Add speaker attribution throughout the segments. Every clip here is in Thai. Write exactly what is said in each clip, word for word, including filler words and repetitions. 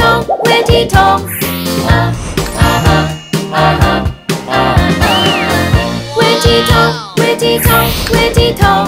Speaker 1: talk เวที talk อ่าอ่าอ่าอ่าอ่าเวที talk เวที talk เวที talk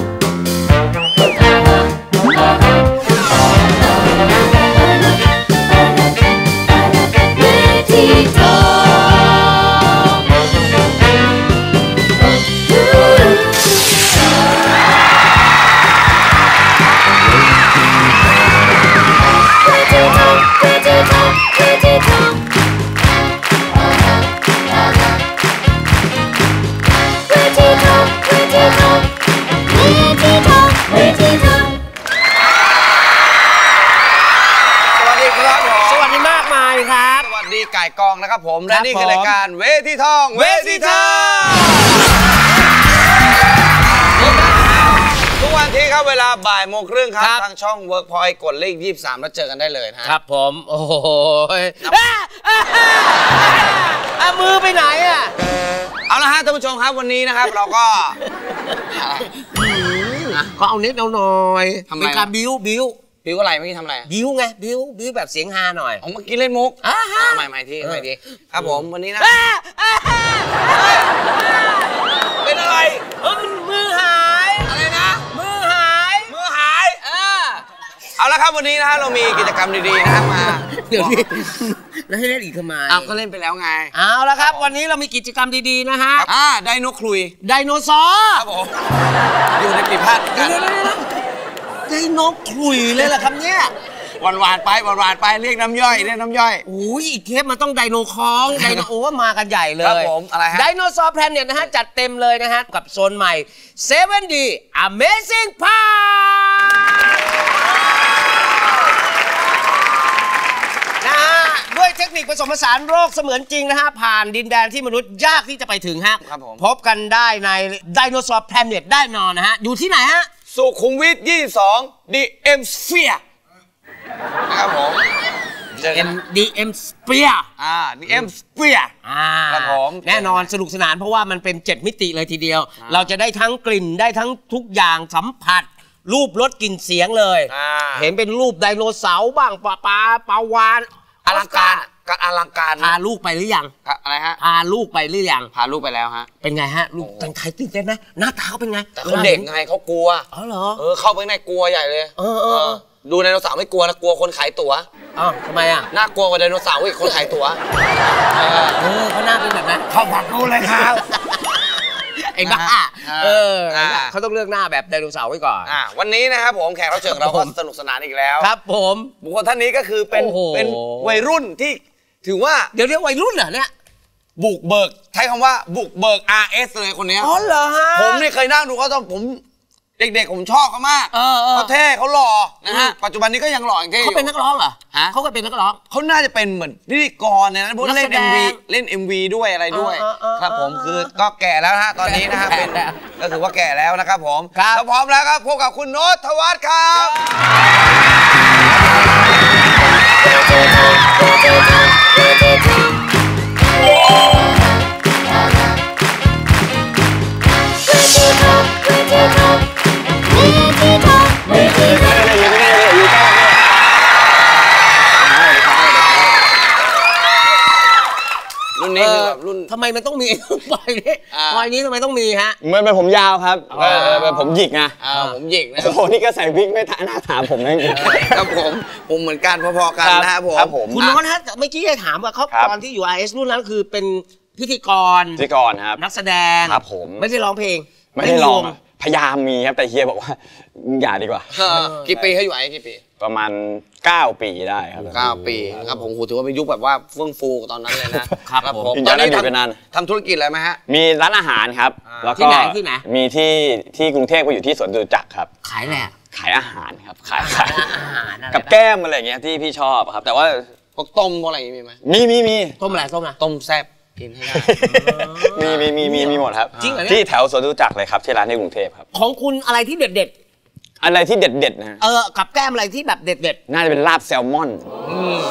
Speaker 2: ไก่กองนะครับผมและนี่คือรายการเวทีทองเวทีทองทุกวันที่ครับเวลาบ่ายโมงครึ่งครับทางช่อง Workpoint กดเลขยี่สิบสามแล้วเจอกันได้เลยนะครับ
Speaker 3: ผมโอ้โหเอามือไปไหนอ่ะ
Speaker 2: เอาละฮะท่านผู้ชมครับวันนี้นะครับเราก็
Speaker 3: ก็เอาเน็ตเอาหน่อยเป็นการบิ้วบิ้ว
Speaker 2: บิ้วอะไรเมื่อกี้ทำอะไร
Speaker 3: บิ้วไงบิ้วบิ้วแบบเสียงฮาหน่อย
Speaker 2: อ๋อเมื่อกี้เล่นมุกอ่าใหม่ใหม่ที่ใหม่ดีครับผมวันนี้นะเป็นอะไร
Speaker 3: เออมือหาย
Speaker 2: อะไรนะ
Speaker 3: มือหาย
Speaker 2: มือหายเออเอาละครับวันนี้นะฮะเรามีกิจกรรมดีๆนะครับมา
Speaker 3: เดี๋ยวนี้แล้วให้เล่นอีกทำไม
Speaker 2: อ้าวก็เล่นไปแล้วไง
Speaker 3: เอาละครับวันนี้เรามีกิจกรรมดีๆนะฮะ
Speaker 2: อ่าไดโนคลุย
Speaker 3: ไดโนเสาร์
Speaker 2: ครับผมอยู่ในปีพาดกัน
Speaker 3: ไดโนคลุยเลยล่ะครับเนี่ย
Speaker 2: หวานหวานไปหวานหวานไปเรียกน้ำย่อยเรียกน้ำย่อย
Speaker 3: โอ้ยอีกเทปมันต้องไดโนคองไดโนโอ้มากันใหญ่เลย
Speaker 2: ครับผมอะไรฮะ
Speaker 3: ไดโนเสาร์แพลเน็ตนะฮะจัดเต็มเลยนะฮะกับโซนใหม่ เซเว่น ดี Amazing Park นะฮะด้วยเทคนิคผสมผสานโรคเสมือนจริงนะฮะผ่านดินแดนที่มนุษย์ยากที่จะไปถึงฮะพบกันได้ในไดโนเสาร์แพลเน็ตได้นอนนะฮะอยู่ที่ไหนฮะ
Speaker 2: สุขุมวิทยี่สิบสอง ดี เอ็ม Sphere นะครับผม
Speaker 3: ดี เอ็ม Sphere
Speaker 2: อ่า ดี เอ็ม Sphere
Speaker 3: อ่า
Speaker 2: ครับผม
Speaker 3: แน่นอนสนุกสนานเพราะว่ามันเป็นเจ็ดมิติเลยทีเดียวเราจะได้ทั้งกลิ่นได้ทั้งทุกอย่างสัมผัสรูปรสกลิ่นเสียงเลยเห็นเป็นรูปไดโนเสาร์บ้างปลาปลาปลาวาน
Speaker 2: อลังการการอลังการ
Speaker 3: พาลูกไปหรือยัง
Speaker 2: อะไรฮะ
Speaker 3: พาลูกไปหรือยัง
Speaker 2: พาลูกไปแล้วฮะ
Speaker 3: เป็นไงฮะลูกแต่งไทยตื่นเต้นไหมหน้าตาเขาเป็นไง
Speaker 2: แต่เขาเด็กไงเขากลัว
Speaker 3: อ๋อเหรอ
Speaker 2: เออเข้าไปในกลัวใหญ่เลยเออเออดูไดโนเสาร์ไม่กลัวนะกลัวคนขายตั๋ว
Speaker 3: อ้าวทำไมอ่ะ
Speaker 2: น่ากลัวกว่าไดโนเสาร์อีกคนขายตั๋ว
Speaker 3: เออเขาหน้าเป็นแบบนั้น
Speaker 2: เขาฝักดูเลยครับ
Speaker 3: ไอ้บ้าเออเขาต้องเลือกหน้าแบบไดโนเสาร์ไว้ก่อน
Speaker 2: อ่าวันนี้นะครับผมแขกรับเชิญเราก็สนุกสนานอีกแล้ว
Speaker 3: ครับผม
Speaker 2: บุคคลท่านนี้ก็คือเป็นเป็นวัยรุ่นที่ถือว่า
Speaker 3: เดี๋ยวเรียกวัยรุ่นเหรอเนี่ย
Speaker 2: บุกเบิกใช้คำว่าบุกเบิก อาร์ เอส เลยคนนี้
Speaker 3: อ๋อเหรอฮะ
Speaker 2: ผมนี่เคยนั่งดูเขาตอนผมเด็กๆผมชอบเขามากเขาเท่เขาหล่อนะฮะปัจจุบันนี้ก็ยังหล่ออย่างเท่
Speaker 3: เขาเป็นนักร้องเหรอฮะเขาก็เป็นนักร้อง
Speaker 2: เขาน่าจะเป็นเหมือนพิธีกรนะพวกเล่น เอ็ม วี เล่น เอ็ม วี ด้วยอะไรด้วยครับผมคือก็แก่แล้วฮะตอนนี้นะฮะเป็นก็ถือว่าแก่แล้วนะครับผมถ้าพร้อมแล้วครับพบกับคุณโน้ต ธวัชครับรุ่นนี้คือแบบรุ่น
Speaker 3: ทำไมมันต้องมีปอยนี้ปอยนี้ทำไมต้องมีฮะ
Speaker 4: มันเป็นผมยาวครับเป็นผมหยิกนะ
Speaker 2: ผมหยิกนะ
Speaker 4: โอ้โหนี่ก็ใส่วิกไม่ท่าหน้าถามผมนั่นเอง
Speaker 2: ครับผมผมเหมือนกันพอๆกันนะครับผม
Speaker 3: คุณน้องฮะเมื่อกี้ถามว่าเขาตอนที่อยู่ อาร์ เอส รุ่นนั้นคือเป็นพิธีกร
Speaker 4: พิธีกรครับ
Speaker 3: นักแสดง
Speaker 4: ครับผม
Speaker 3: ไม่ได้ร้องเพลง
Speaker 4: ไม่ได้ร้องพยายามมีครับแต่เฮียบอกว่าอย่าดีกว่า
Speaker 2: กี่ปีเขาอยู่ไอ้กี่ปี
Speaker 4: ประมาณเก้าปีได้ครับ
Speaker 2: เก้าปีครับผมถือว่าเป็นยุคแบบว่าเฟื่องฟูตอนนั้นเลยนะครับ
Speaker 4: ผมตอนนี้ท
Speaker 2: ำทำธุรกิจอะไรไหมฮะ
Speaker 4: มีร้านอาหารครับแล้วก็มีที่ที่กรุงเทพก็อยู่ที่สวนจตุจักรครับ
Speaker 3: ขายอะไร
Speaker 4: ขายอาหารครับขายขายอาหารกับแก้มอะไรอย่างเงี้ยที่พี่ชอบครับแต่ว่า
Speaker 2: พวกต้มพวกอะไรมีไหม
Speaker 4: มีมีมี
Speaker 3: ต้มอะไรต้มอะไร
Speaker 2: ต้มแซ่บกินให้ได้
Speaker 4: มีมีมีมีมีหมดครับ
Speaker 3: จริงเหรอ
Speaker 4: ที่แถวสวนจตุจักรเลยครับที่ร้านที่กรุงเทพครับ
Speaker 3: ของคุณอะไรที่เด็ด
Speaker 4: อะไรที่เด็ดๆนะ
Speaker 3: เออกับแก้มอะไรที่แบบเด็ด
Speaker 4: ๆน่าจะเป็นลาบแซลมอน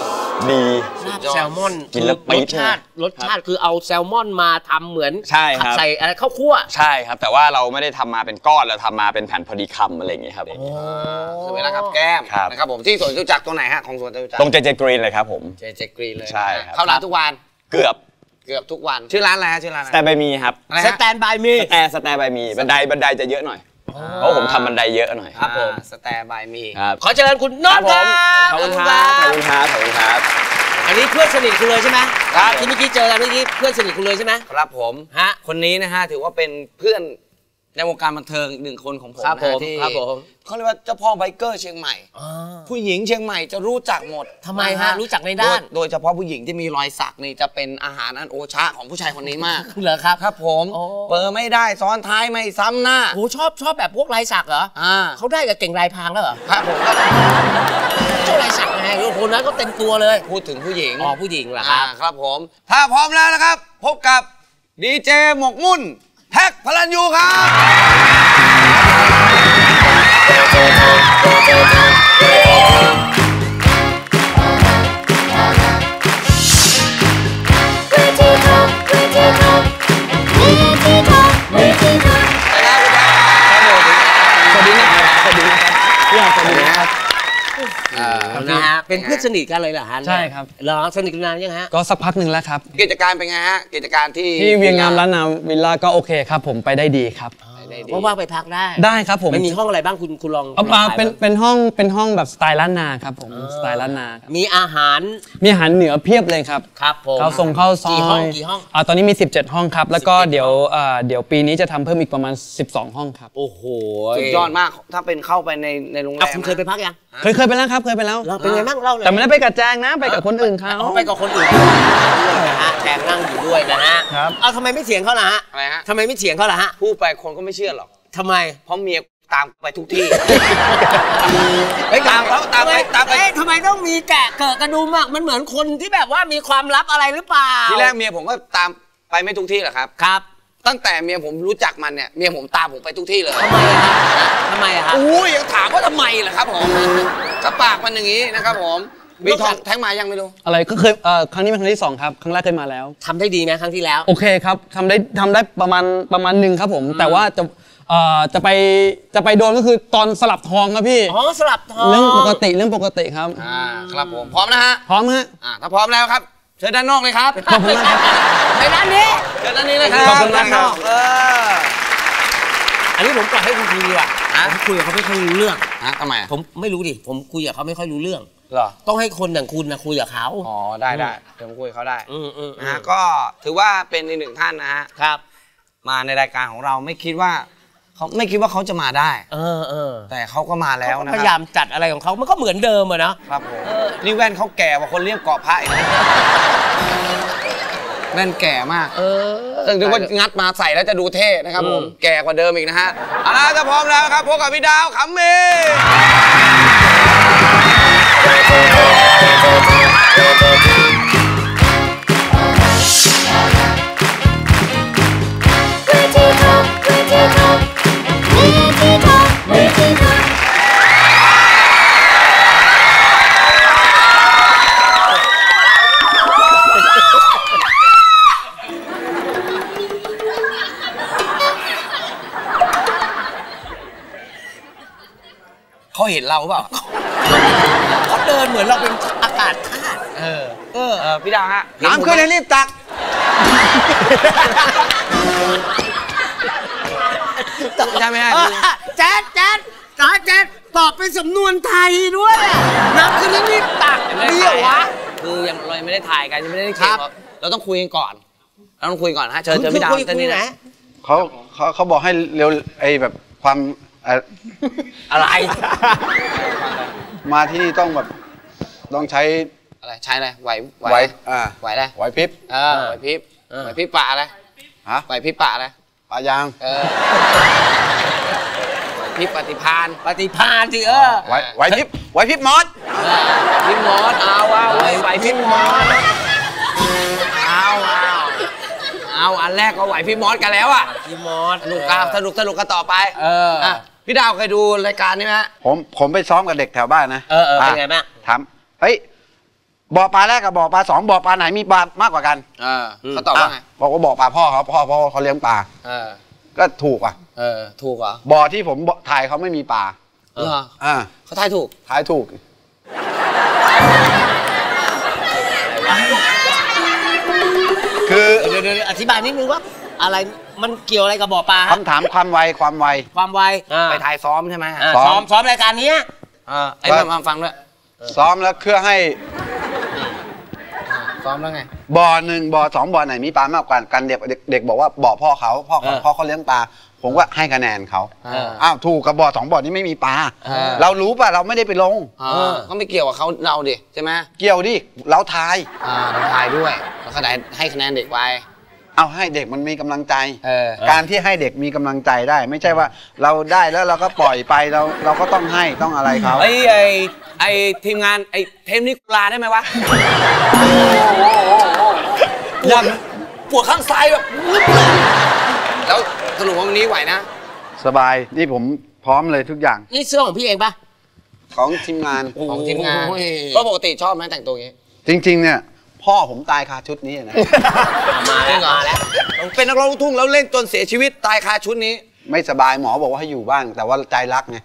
Speaker 4: ดี
Speaker 3: ลาบแซลมอน
Speaker 4: กินแล้ว
Speaker 3: รสชาติรสชาติคือเอาแซลมอนมาทำเหมือน
Speaker 4: ใช่ครับ
Speaker 3: ใส่อะไรข้าวคั่ว
Speaker 4: ใช่ครับแต่ว่าเราไม่ได้ทำมาเป็นก้อนเราทำมาเป็นแผ่นพอดีคำอะไรอย่างเงี้ยครับ
Speaker 2: คือเวลากับแก้ม
Speaker 4: ครับ
Speaker 2: นะครับผมที่สวนจตุจักรตรงไหนฮะของสวนจตุจักร
Speaker 4: ตรงเจเจกรีนเลยครับผม
Speaker 2: เจเจกรีนเลย
Speaker 4: ใช่ครับ
Speaker 2: เข้าร้านทุกวัน
Speaker 4: เกือบ
Speaker 2: เกือบทุกวันชื่อร้านอะไรฮะชื่อร้าน
Speaker 4: ส
Speaker 2: อะไร
Speaker 4: แตนบายมีครับ
Speaker 2: อะไร
Speaker 3: ส
Speaker 2: ฮะ
Speaker 3: แตนบายมี
Speaker 4: สแตนสแตนบายมีบันไดบันไดจะเยอะหน่อยเพราะผมทำบันไดเยอะหน่อย
Speaker 2: ครับผมสแตร์บายมี
Speaker 4: ครับ
Speaker 3: ขอเชิญคุณโน้
Speaker 4: ครั
Speaker 3: ต
Speaker 4: บผม
Speaker 3: ครับ
Speaker 4: ขอบคุณครับขอบคุณครับขอบคุณครับ
Speaker 3: อันนี้เพื่อนสนิทคุณเลยใช่ไหม
Speaker 2: ครับ
Speaker 3: ที่เมื่อกี้เจอกันเมื่อกี้เพื่อนสนิทคุณเลยใช่ไหม
Speaker 2: ครับผม
Speaker 3: ฮะ
Speaker 2: คนนี้นะฮะถือว่าเป็นเพื่อนในวงการบันเทิงอีกหนึ่งคนของผม
Speaker 3: ครับ
Speaker 2: นะ
Speaker 3: ผม
Speaker 2: ฮะที่
Speaker 3: ครับผม
Speaker 2: เขาเรียกว่าเจ้าพ่อไบเกอร์เชียงใหม่ ผู้หญิงเชียงใหม่จะรู้จักหมด
Speaker 3: ทำไมฮะรู้จักในด้าน
Speaker 2: โดยโดยเฉพาะผู้หญิงที่มีรอยสักนี่จะเป็นอาหารอันโอชะของผู้ชายคนนี้มาก
Speaker 3: เหรอครับ
Speaker 2: ครับผม
Speaker 3: โอ้
Speaker 2: เปิดไม่ได้ซ้อนท้ายไม่ซ้ำหน้า
Speaker 3: โอ้ชอบชอบแบบพวกลายสักเหรอ
Speaker 2: อ่า
Speaker 3: เขาได้กับเก่งลายพรางแล้วเหรอ
Speaker 2: ครับผมก็
Speaker 3: เจ้าลายสักไงคนนั้นก็เต็มตัวเลย
Speaker 2: พูดถึงผู้หญิง
Speaker 3: อ๋อผู้หญิงเหรอค
Speaker 2: อ่า
Speaker 3: รับ
Speaker 2: ครับผม ถ้าพร้อมแล้วนะครับ พบกับดีเจหมกมุ่นแท็กพลันยูครับ
Speaker 1: เวทีทองเวทีทองเวทีทองเวทีทอง
Speaker 2: สวัสดีนะครับสวัสดีนะครับพี่อาสวัสดีนะครับ
Speaker 3: นะฮะเป็นเพื่อนสนิทกันเลยเหรอฮะ
Speaker 5: ใช่ครับ
Speaker 3: เหรอสนิทกันนานยังฮะ
Speaker 5: ก็สักพักหนึ่งแล้วครับ
Speaker 2: กิจการเป็นไงฮะกิจการที่
Speaker 5: ที่เวียงงามล้านนาวิลล่าก็โอเคครับผมไปได้ดีครับ
Speaker 2: ได้ดี
Speaker 3: ว่างๆไปพักได้
Speaker 5: ได้ครับผม
Speaker 3: ไม่มีห้องอะไรบ้างคุณคุณลอง
Speaker 5: เอา
Speaker 3: ลอง
Speaker 5: มา
Speaker 3: ถ่าย
Speaker 5: เป็น
Speaker 3: บ้าง
Speaker 5: เป็นห้องเป็นห้องแบบสไตล์ล้านนาครับผมสไตล์ล้านนาครับ
Speaker 3: มีอาหาร
Speaker 5: มีอาหารเหนือเพียบเลยครับ
Speaker 3: ครับผม
Speaker 5: ข้าวทรงข้าวซอย
Speaker 3: กี่ห้องกี่ห้อง
Speaker 5: อ่าตอนนี้มี สิบเจ็ด ห้องครับ แล้วก็
Speaker 3: สิบเจ็ด
Speaker 5: เดี๋ยวอ่าเดี๋ยวปีนี้จะทำเพิ่มอีกประมาณ สิบสอง ห้องครับ
Speaker 3: โอ้โห
Speaker 2: สุดยอดมากถ้าเป็นเข้าไปในในโรงแร
Speaker 3: อ่ะ
Speaker 2: ม
Speaker 3: คุณเคยไปพักยัง
Speaker 5: เคยเคยไปแล้วครับเคยไปแล้ว
Speaker 3: เราเป็นไงบ้างเล่าเลย
Speaker 5: แต่ไม่ได้ไปกับแจงนะไปกับคนอื่นเขา
Speaker 3: เอาไปกับคนอื่นด้วยนะฮะแจงนั่งอยู่ด้วยนะฮะ
Speaker 5: ครับ
Speaker 3: เอาทำไมไม่เถียงเขาล่ะฮะ
Speaker 2: อะไรฮะ
Speaker 3: ทำไมไม่เถียงเขาล่ะฮะ
Speaker 2: พูดไปคนก็ไม่เชื่อหรอก
Speaker 3: ทำไม
Speaker 2: เพราะเมียตามไปทุกที่ไปตามเขาตามไปตามไป
Speaker 3: เอ๊ะทำไมต้องมีแกะเกิดกระดุมอ่ะมันเหมือนคนที่แบบว่ามีความลับอะไรหรือเปล่า
Speaker 2: ทีแรกเมียผมก็ตามไปไม่ทุกที่หรอกครับ
Speaker 3: ครับ
Speaker 2: ตั้งแต่เมียผมรู้จักมันเนี่ยเมียผมตามผมไปทุกที่เลย
Speaker 3: ทำไมอะฮะทำไมอะฮะ
Speaker 2: อุ้ยยังถามว่าทำไมล่ะครับผมก็ปากมันอย่างนี้นะครับผมมีทองแท้งมายังไม่รู้
Speaker 5: อะไรก็เคยเอ่อครั้งนี้เป็นครั้งที่สองครับครั้งแรกเคยมาแล้ว
Speaker 3: ทำได้ดีไหมครั้งที่แล้ว
Speaker 5: โอเคครับทำได้ทำได้ประมาณประมาณหนึ่งครับผม แต่ว่าจะเอ่อจะไปจะไปโดนก็คือตอนสลับทองครับพี่
Speaker 3: อ๋อสลับทอง
Speaker 5: เรื่องปกติเรื่องปกติครับ
Speaker 2: อ่าครับผมพร้อมนะฮะ
Speaker 5: พร้อมฮะ
Speaker 2: อ่าถ้าพร้อมแล้วครับเชิญด้านนอกเลยครับ
Speaker 5: ขอบคุณมากครับ
Speaker 3: ในร้านนี้
Speaker 2: เชิญด้านนี้เลยครับ
Speaker 5: ขอบคุณมากครับ
Speaker 2: เออ
Speaker 3: อันนี้ผมปล่อยให้คุณคุยดีกว่า
Speaker 2: ฮะ
Speaker 3: ผมคุยกับเขาไม่ค่อยรู้เรื่อง
Speaker 2: ฮะทำไมอ่ะ
Speaker 3: ผมไม่รู้ดิ ผมคุยกับเขาไม่ค่อยรู้เรื่อง
Speaker 2: เหรอ
Speaker 3: ต้องให้คนอย่างคุณนะคุยกับเขา
Speaker 2: อ๋อได้ได้เดี๋ยวผมคุยกับเขาได้
Speaker 3: อืมอืม
Speaker 2: นะฮะก็ถือว่าเป็นอีกหนึ่งท่านนะฮะ
Speaker 3: ครับ
Speaker 2: มาในรายการของเราไม่คิดว่าเขาไม่คิดว่าเขาจะมาได้
Speaker 3: เออเออ
Speaker 2: แต่เขาก็มาแล้วนะ
Speaker 3: พ
Speaker 2: ค
Speaker 3: ยายา
Speaker 2: รับ
Speaker 3: มจัดอะไรของเขามันก็เหมือนเดิมอะเนาะ
Speaker 2: ครับผมนี่แว่นเขาแก่กว่าคนเรียกเกาะพระอีกนะแว่นแก่มาก
Speaker 3: เออ
Speaker 2: ซึ่งถือว่างัดมาใส่แล้วจะดูเท่นะครับผมแก่กว่าเดิมอีกนะฮะเอาล่ะถ้าพร้อมแล้วครับพบกับพี่ดาวขำมี
Speaker 1: เวทีทองเวทีทองเวทีทองเวทีทอง
Speaker 2: เขาเห็นเราเปล่า
Speaker 3: เขาเดินเหมือนเราเป็นอากาศธาตุ
Speaker 2: เออเออเออพี่ดาวฮะน้ำขึ้นให้รีบตัก ใช่ไหมฮะ
Speaker 3: เออแจ๊ดแจ๊ดจ๋าแจ๊ดตอบเป็นสำนวนไทยด้วยอะนับคือนี่ตักเบี้ยววะ
Speaker 2: คือยังเรายังไม่ได้ถ่ายกันยังไม่ได้
Speaker 3: ค
Speaker 2: เก็
Speaker 3: รั
Speaker 2: บบ เราต้องคุยกันก่อน เราต้องคุยก่อนฮะเชิญเชิญพี่ดาว
Speaker 3: คุย
Speaker 2: เชิญนี่
Speaker 3: ไหน
Speaker 2: นะ
Speaker 6: เขาเขาเขาบอกให้เร็วไอ้แบบความเอ่อ
Speaker 3: อะไร
Speaker 6: มาที่นี่ต้องแบบต้องใช้
Speaker 2: อะไรใช้อะไรไหว
Speaker 6: ไหวอ่า
Speaker 2: ไหวอะไร
Speaker 6: ไหวพริบ
Speaker 2: เออไหวพริบไหวพริบปะอะไร
Speaker 6: ฮะ
Speaker 2: ไหวพริบปะอะไร
Speaker 6: ปลายาง
Speaker 2: เออไหวพริบปฏิพาน
Speaker 3: ปฏิภาณสิเออ
Speaker 6: ไหวไหวพริบไหวพริบมอส
Speaker 2: ไหวพริบมอสเอาเอาเว้ยไหวพริบมอสเอาเอาเอาอันแรกก็ไหวพริบมอสกันแล้วอ่ะ
Speaker 3: พี่มอส
Speaker 2: สนุกกันสนุกสนุกกันต่อไป
Speaker 3: เออ
Speaker 2: อ่ะพี่ดาวเคยดูรายการนี้ไหมฮะ
Speaker 6: ผมผมไปซ้อมกับเด็กแถวบ้านนะ
Speaker 3: เออเออเป็นไงบ้าง
Speaker 6: ถามเฮ้ยบ่อปลาแรกกับบ่อปลาสองบ่อปลาไหนมีปลามากกว่ากัน
Speaker 2: เออเขาตอบว่าไง
Speaker 6: บอกว่าบ่อปลาพ่อเขาพ่อพ่อเขาเลี้ยงปลา
Speaker 2: เออ
Speaker 6: ก็ถูกอ่ะ
Speaker 2: เออถูกเหรอ
Speaker 6: บ่อที่ผมถ่ายเขาไม่มีปลา
Speaker 2: เออ
Speaker 6: อ่า
Speaker 2: เขาทายถูก
Speaker 6: ถ่ายถูก คือ
Speaker 3: เดี๋ยวเดี๋ยวอธิบายนิดนึงว่าอะไรมันเกี่ยวอะไรกับบ่อปลา
Speaker 6: คำถามความไวความไว
Speaker 3: ความไว
Speaker 2: ไปถ่ายซ้อมใช่ไหม
Speaker 3: อ่า
Speaker 6: ซ้
Speaker 3: ซ้
Speaker 6: อ
Speaker 3: อ
Speaker 6: ม
Speaker 3: มซ้อมรายการนี้
Speaker 2: เออไอ้มามาฟังด้วย
Speaker 6: ซ้อมแล้วเพื่อให้
Speaker 2: ซ้อมแล้วไง
Speaker 6: บ่อหนึ่งบ่อสองบ่อไหนมีปลามากกว่ากันเด็กเด็กบอกว่าบ่อพ่อเขาพ่อเขาพ่อเขาเลี้ยงปลาผมก็ให้คะแนนเขาอ้าวถูกกับบ่อสองบ่อนี้ไม่มีปลาเรารู้ป่ะเราไม่ได้ไปลง
Speaker 2: เออก็ไม่เกี่ยวกับเขาเราดิใช่ไหม
Speaker 6: เกี่ยวดิเราทาย
Speaker 2: อ่าเราทายด้วยแล้วก็ได้ให้คะแนนเด็กไป
Speaker 6: เอาให้เด็กมันมีกำลังใจ
Speaker 2: เออ
Speaker 6: การที่ให้เด็กมีกำลังใจได้ ไม่ใช่ว่าเราได้แล้วเราก็ปล่อยไปเราเราก็ต้องให้ต้องอะไรเขา
Speaker 2: ไอ้ไอ้ไอ้ทีมงานไอ้เทมนี้ลาได้ไหมวะปวดปวดข้างซ้ายแบบแล้วสรุปว่าวันนี้ไหวนะ
Speaker 6: สบายนี่ผมพร้อมเลยทุกอย่าง
Speaker 3: นี่เสื้อของพี่เองปะ
Speaker 6: ของทีมงาน
Speaker 2: ของทีมงานก็ปกติชอบไหมแต่งตัวอย่างนี้
Speaker 6: จริง ๆ เนี่ย พ่อผมตายคาชุดนี้นะ
Speaker 3: มาแล้วมาแล้ว
Speaker 2: เป็นนักร้องลูกทุ่งแล้วเล่นจนเสียชีวิตตายคาชุดนี้
Speaker 6: ไม่สบายหมอบอกว่าให้อยู่บ้าง แต่ว่าใจรักไง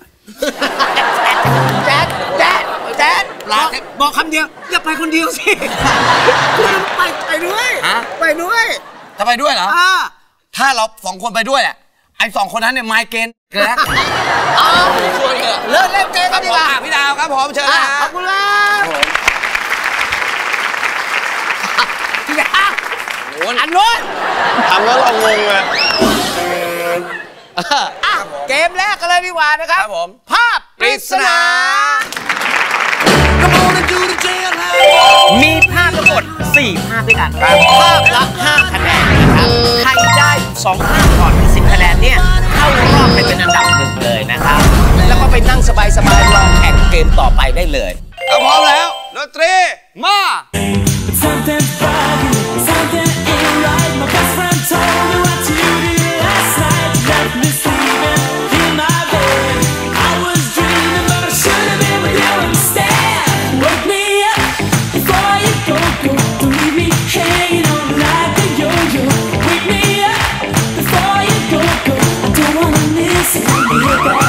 Speaker 3: แจ๊ดแจ๊ดแจ๊ดบอกบอกคำเดียวอย่าไปคนเดียวสิไปไปด้วย
Speaker 2: ฮะ
Speaker 3: ไปด้วย
Speaker 2: จะไปด้วยเหรอ
Speaker 3: อ่า
Speaker 2: ถ้าเราสองคนไปด้วยอ่ะไอ้สองคนนั้นเนี่ยไมเกรนเกินแล้ว
Speaker 3: เอา
Speaker 2: ชวนเถอะ
Speaker 3: เลิกเล่นเกม
Speaker 2: ค
Speaker 3: กั
Speaker 2: รั
Speaker 3: น
Speaker 2: บ
Speaker 3: ดี
Speaker 2: ผม
Speaker 3: กว่า
Speaker 2: อ่ะพี่ดาวครับผมเชิญ
Speaker 3: อ่ะ
Speaker 2: นะ
Speaker 3: ขอบคุณครับพี่ดาวอันนู้น
Speaker 6: ทำแล้วเรางงเลย
Speaker 3: อ่ะเกมแรกกันเลยดีกว่านะครับ
Speaker 2: ครับผม
Speaker 3: ภาพปริศนา มีภาพทั้งหมดสี่ภาพด้วยกันภาพละห้าคะแนนนะครับใครได้สองภาพก่อนถึงสิบคะแนนเนี่ยเข้ารอบไปเป็นอันดับหนึ่งเลยนะครับ แล้วก็ไปนั่งสบายๆรอแข่งเกมต่อไปได้เลย
Speaker 2: ถ้าพร้อมแล้วดนตรีมา
Speaker 7: Something foggy, something ain't right. My best friend told me what you did last night. Left me sleeping in my bed. I was dreaming, but I should have been with you instead. Wake me up before you go, go. Don't leave me hanging on like a yo-yo. Wake me up before you go, go. I don't wanna miss it. Wake me up.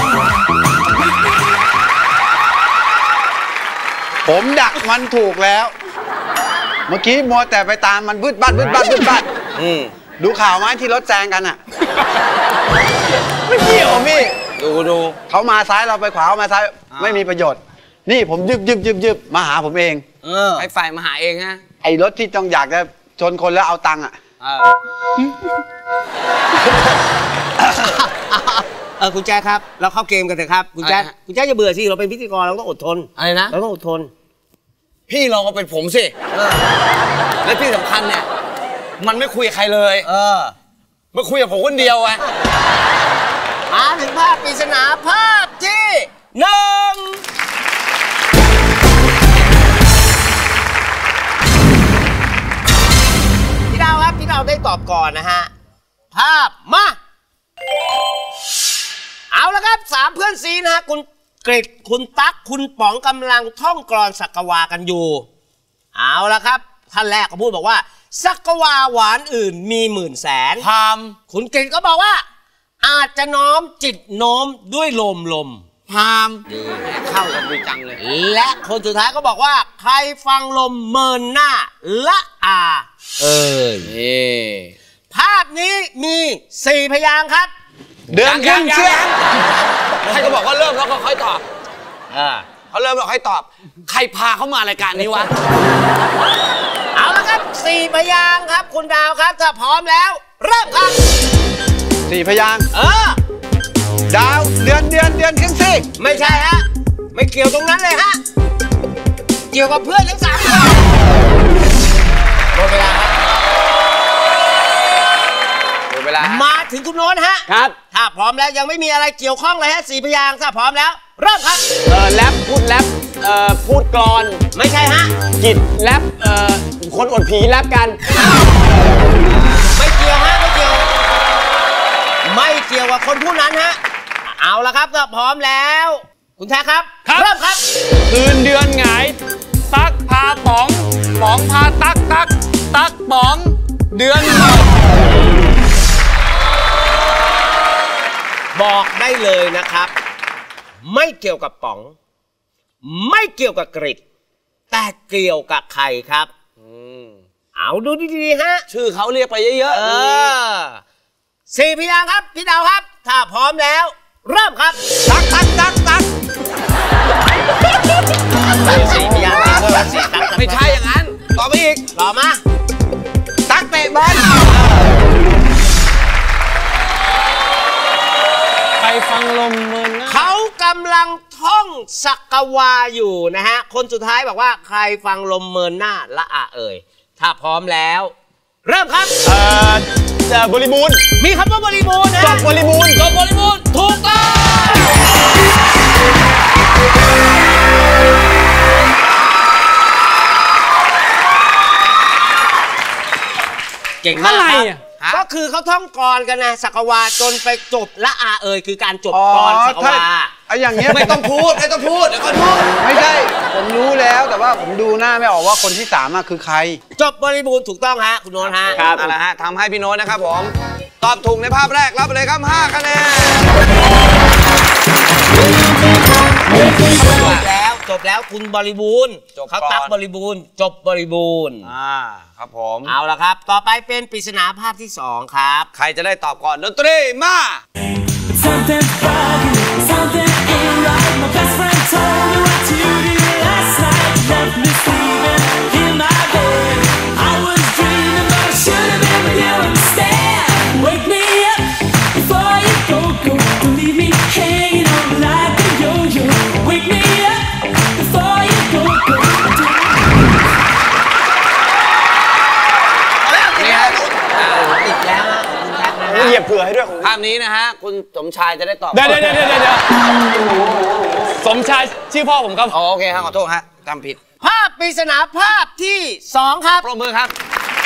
Speaker 6: ผมดักมันถูกแล้ว เมื่อกี้มัวแต่ไปตามมันบึดบัดบึดบัดบึดบัดดูข่าวไหมที่รถแซงกันอ่ะ ไม่เกี่ยวพี่
Speaker 2: ดูดู
Speaker 6: เขามาซ้ายเราไปขวาเขามาซ้ายไม่มีประโยชน์ นี่ผมยึบยึบยึบยึบมาหาผมเอง
Speaker 2: เออให้ฝ่ายมาหาเองฮะ
Speaker 6: ไอ้รถที่ต้องอยากจะชนคนแล้วเอาตังค์อ่ะ
Speaker 2: เออ
Speaker 3: เออคุณแจ๊คครับ เราเข้าเกมกันเถอะครับคุณแจ๊คคุณแจ๊คอย่าเบื่อสิเราเป็นพิธีกรเราต้องอดทน
Speaker 2: อะไรนะ
Speaker 3: เราต้องอดทน
Speaker 2: พี่ลองมาเป็นผมสิและที่สำคัญเนี่ยมันไม่คุยกับใครเลย
Speaker 3: เออ
Speaker 2: มาคุยกับผมคนเดียวอะ
Speaker 3: มาถึงภาพปริศนาภาพที่หนึ่งพี่ดาวครับพี่ดาวได้ตอบก่อนนะฮะภาพมาเอาละครับสามเพื่อนซีนะฮะคุณกฤษคุณตั๊กคุณป๋องกำลังท่องกลอนสักวากันอยู่เอาละครับท่านแรกก็พูดบอกว่าสักวาหวานอื่นมีหมื่นแสน
Speaker 2: พาม
Speaker 3: คุณกฤษก็บอกว่า อาจจะน้อมจิตโน้มด้วยลมลม
Speaker 2: พามเข้ากันดีจังเลย
Speaker 3: และคนสุดท้ายก็บอกว่า ใครฟังลมเมินหน้าละอา เออ
Speaker 2: นี่
Speaker 3: ภาพนี้มีสี่พยางค์ครับ
Speaker 6: เดือนครึ่งเชื่อ
Speaker 2: ให้ก็บอกว่าเริ่มแล้วก็ค่อยตอบ
Speaker 3: อ่า
Speaker 2: เขาเริ่มแล้วค่อยตอบ ใครพาเขามารายการนี้วะ
Speaker 3: เอาละครับสี่พยางค์ครับ คุณดาวครับถ้าพร้อมแล้ว เริ่มครับ
Speaker 6: สี่พยางค์
Speaker 3: เออ
Speaker 6: ดาวเดือนเดือนเดือนครึ่งซีก
Speaker 3: ไม่ใช่ฮะ ไม่เกี่ยวตรงนั้นเลยฮะ เกี่ยวกับเพื่อนทั้งสามคนหมดเวลาครับ
Speaker 2: หมดเวลา
Speaker 3: มาถึงคุณโน้นฮะ
Speaker 4: ครับ
Speaker 3: ถ้าพร้อมแล้วยังไม่มีอะไรเกี่ยวข้องเลยฮะสี่พยางค์ถ้าพร้อมแล้ว เริ่มครับ
Speaker 4: เอ่อแรปพูดแรปเอ่อพูดกลอน
Speaker 3: ไม่ใช่ฮะ
Speaker 4: กิจแรปเอ่อคนอดผีแรปกัน
Speaker 3: ไม่เกี่ยวฮะไม่เกี่ยว ไม่เกี่ยวกับคนผู้นั้นฮะ เอาละครับถ้าพร้อมแล้ว คุณแท้ครับ เริ่มครับ
Speaker 4: คืนเดือนหงาย
Speaker 5: ตักพาป๋องป๋องพาตักตักตักป๋องเดือน
Speaker 3: บอกได้เลยนะครับไม่เกี่ยวกับป๋องไม่เกี่ยวกับกริดแต่เกี่ยวกับใครครับเอาดูดีๆฮะ
Speaker 2: ชื่อเขาเรียกไปเยอะๆเอ
Speaker 3: อสี่พยางค์ครับพี่ดาวครับถ้าพร้อมแล้วเริ่มครับตักตักตักตักสี่พยางค์
Speaker 2: ไม่ใช่อย่างนั้นต่อไปอีก
Speaker 3: ต่อมา
Speaker 2: ตักเตะบอล
Speaker 5: ใครฟังลมเมิน
Speaker 3: เขากำลังท่องสักวาอยู่นะฮะคนสุดท้ายบอกว่าใครฟังลมเมินหน้าละอะเอ่ยถ้าพร้อมแล้วเริ่มครับ
Speaker 5: เอ่อจะบริบูรณ์
Speaker 3: มีคำว่าบริบูรณ์นะ
Speaker 5: จบบริบูรณ์
Speaker 3: จบบริบูรณ์ถูกต้องเก่งมากครับก็คือเขาท่องกรกันนะสักวาจนไปจบละอาเอ่ยคือการจบกรสักวา
Speaker 6: ไอ้อย่างเงี้ย
Speaker 2: ไม่ต้องพูดไม่ต้องพูดเดี๋ยวก่อนพูด
Speaker 6: ไม่ใช่ผมรู้แล้วแต่ว่าผมดูหน้าไม่ออกว่าคนที่สามคือใคร
Speaker 3: จบบริบูรณ์ถูกต้องฮะคุณโน้ตฮะ
Speaker 2: ครับเอาละฮะทำให้พี่โน้ตนะครับผมตอบถูกในภาพแรกรับไปเลยครับห้าคะแนน
Speaker 3: จบแล้วจบแล้วคุณบริบูรณ์เขาตักบริบูรณ์จบบริบูรณ์
Speaker 2: อ่าครับผม
Speaker 3: เอาละครับต่อไปเป็นปริศนาภาพที่สองครับ
Speaker 2: ใครจะได้ตอบก่อนดนตรีมา
Speaker 7: Something's foggy, something ain't right. My best friend told me what you did last night. Left me sleeping in my bed. I was dreaming, but I should have been with you instead. Wake me up before you go, go. Don't leave me hanging on like a yo-yo. Wake me up before you go, go.
Speaker 3: ติดแล้ว
Speaker 2: เหยียบเผื่อให้ด้วยภาพนี้นะฮะคุณสมชายจะได้ตอบ
Speaker 5: เดี๋ยวเดี๋ยวเดี๋ยวเดี๋ยวสมชายชื่อพ่อผมครับ
Speaker 2: โอเคครับขอโทษฮะจำผิด
Speaker 3: ภาพปริศนาภาพที่สองครับ
Speaker 2: ปรบมือครับ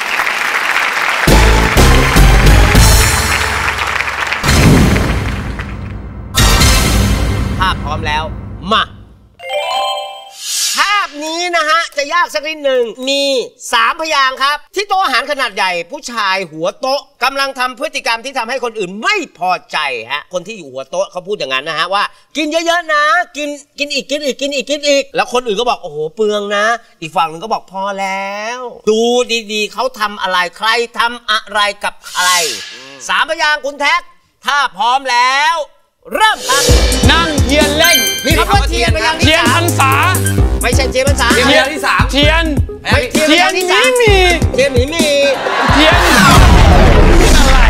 Speaker 3: ภาพพร้อมแล้วมาภาพนี้นะฮะจะยากสักนิดหนึ่งมีสามพยางค์ครับที่โต๊ะอาหารขนาดใหญ่ผู้ชายหัวโต๊ะกำลังทำพฤติกรรมที่ทำให้คนอื่นไม่พอใจฮะคนที่อยู่หัวโต๊ะเขาพูดอย่างนั้นนะฮะว่ากินเยอะๆนะกินกินอีกกินอีกกินอีกกินอีกแล้วคนอื่นก็บอกโอ้โหเปลืองนะอีกฝั่งหนึ่งก็บอกพอแล้วดูดีๆเขาทำอะไรใครทำอะไรกับใครสามพยางค์คุณแท็กถ้าพร้อมแล้วเริ่มครับ
Speaker 5: นั่งเทียนเล่น
Speaker 3: มีคำว่าเทียนพยางค์ที่สาม
Speaker 5: เทียนพรรษา
Speaker 3: ไม่ใช่เทียนพรรษา
Speaker 2: เทียนที่สาม
Speaker 5: เทียน
Speaker 3: เทียน
Speaker 5: มีมี
Speaker 3: เทียนมีมี
Speaker 5: เทียนอะไร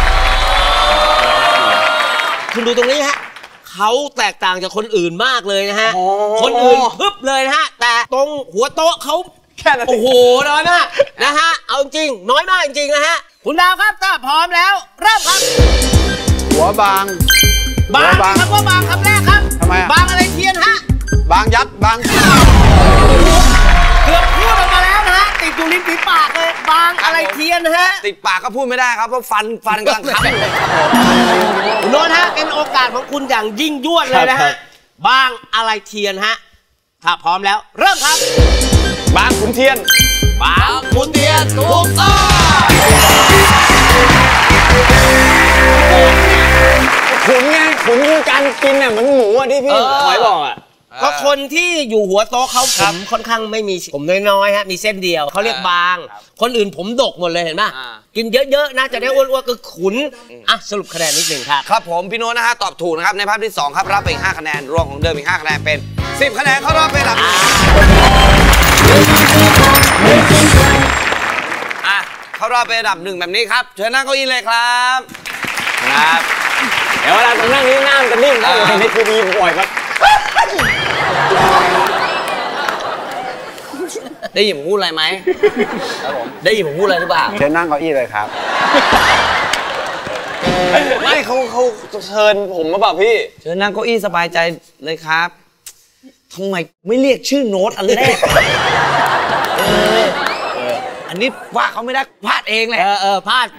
Speaker 3: คุณดูตรงนี้ฮะเขาแตกต่างจากคนอื่นมากเลยนะฮะคนอื่นพึบเลยนะฮะแต่ตรงหัวโต๊ะเขา
Speaker 5: แค่นั้น
Speaker 3: โอ้โหน้อยมากนะฮะเอาจริงน้อยมากจริงๆนะฮะคุณดาวครับถ้าพร้อมแล้วเริ่มครับ
Speaker 6: หัวบาง
Speaker 3: บางคำว่าบางคำแรกครับ
Speaker 6: ทำไม
Speaker 3: บางอะไรเทียนฮะ
Speaker 6: บางยัดบาง
Speaker 3: เกือบพูดออกมาแล้วนะฮะติดอยู่ลิ้นปีปากเลยบางอะไรเทียนฮะ
Speaker 2: ติดปากก็พูดไม่ได้ครับเพราะฟันฟันกำลังคับเลยครับ
Speaker 3: คุณโน้ตฮะเป็นโอกาสของคุณอย่างยิ่งยวดเลยนะฮะบางอะไรเทียนฮะถ้าพร้อมแล้วเริ่มครับ
Speaker 5: บางขุนเทียน
Speaker 3: บางขุนเทียนถูกต้อง
Speaker 5: ขุนไงขุนคือการกินเนี่ยเหมือนหมูอ่ะที่พี่หอยบอกอ่ะ
Speaker 3: ก็คนที่อยู่หัวโต๊ะเขาผมค่อนข้างไม่มีผมน้อยๆฮะมีเส้นเดียวเขาเรียกบางคนอื่นผมดกหมดเลยเห็นไหมกินเยอะๆนะจะได้อ้วนๆก็ขุนอ่ะสรุปคะแนนนิดหนึ่งครับ
Speaker 2: ครับผมพี่โน้ตนะฮะตอบถูกนะครับในภาพที่สองครับรับไปอีกห้าคะแนนรวมของเดิมอีกห้าคะแนนเป็นสิบคะแนนเข้ารอบไปหลังอ่ะเข้ารอบไปอันดับหนึ่งแบบนี้ครับเชิญนั่งเก้าอี้เลยครับ
Speaker 5: ครับเดี๋ยวเวลาผมนั่งนี่หน้ามันจะนิ่มนะเห็นในทีวีบ่อยครับ
Speaker 2: ได้ยินผมพูดอะไรไหมครับผมได้ยินผมพูดอะไรหรือเปล่า
Speaker 6: เชิญนั่งเก้าอี้เลยครับ
Speaker 2: ไม่เขาเขาเชิญผมมาเปล่าพี่เชิญนั่งเก้าอี้สบายใจเลยครับทำไมไม่เรียกชื่อโน้ตอันแรกเอออันนี้ว่าเขาไม่ได้พลาดเองเลย
Speaker 3: เออเออพลาด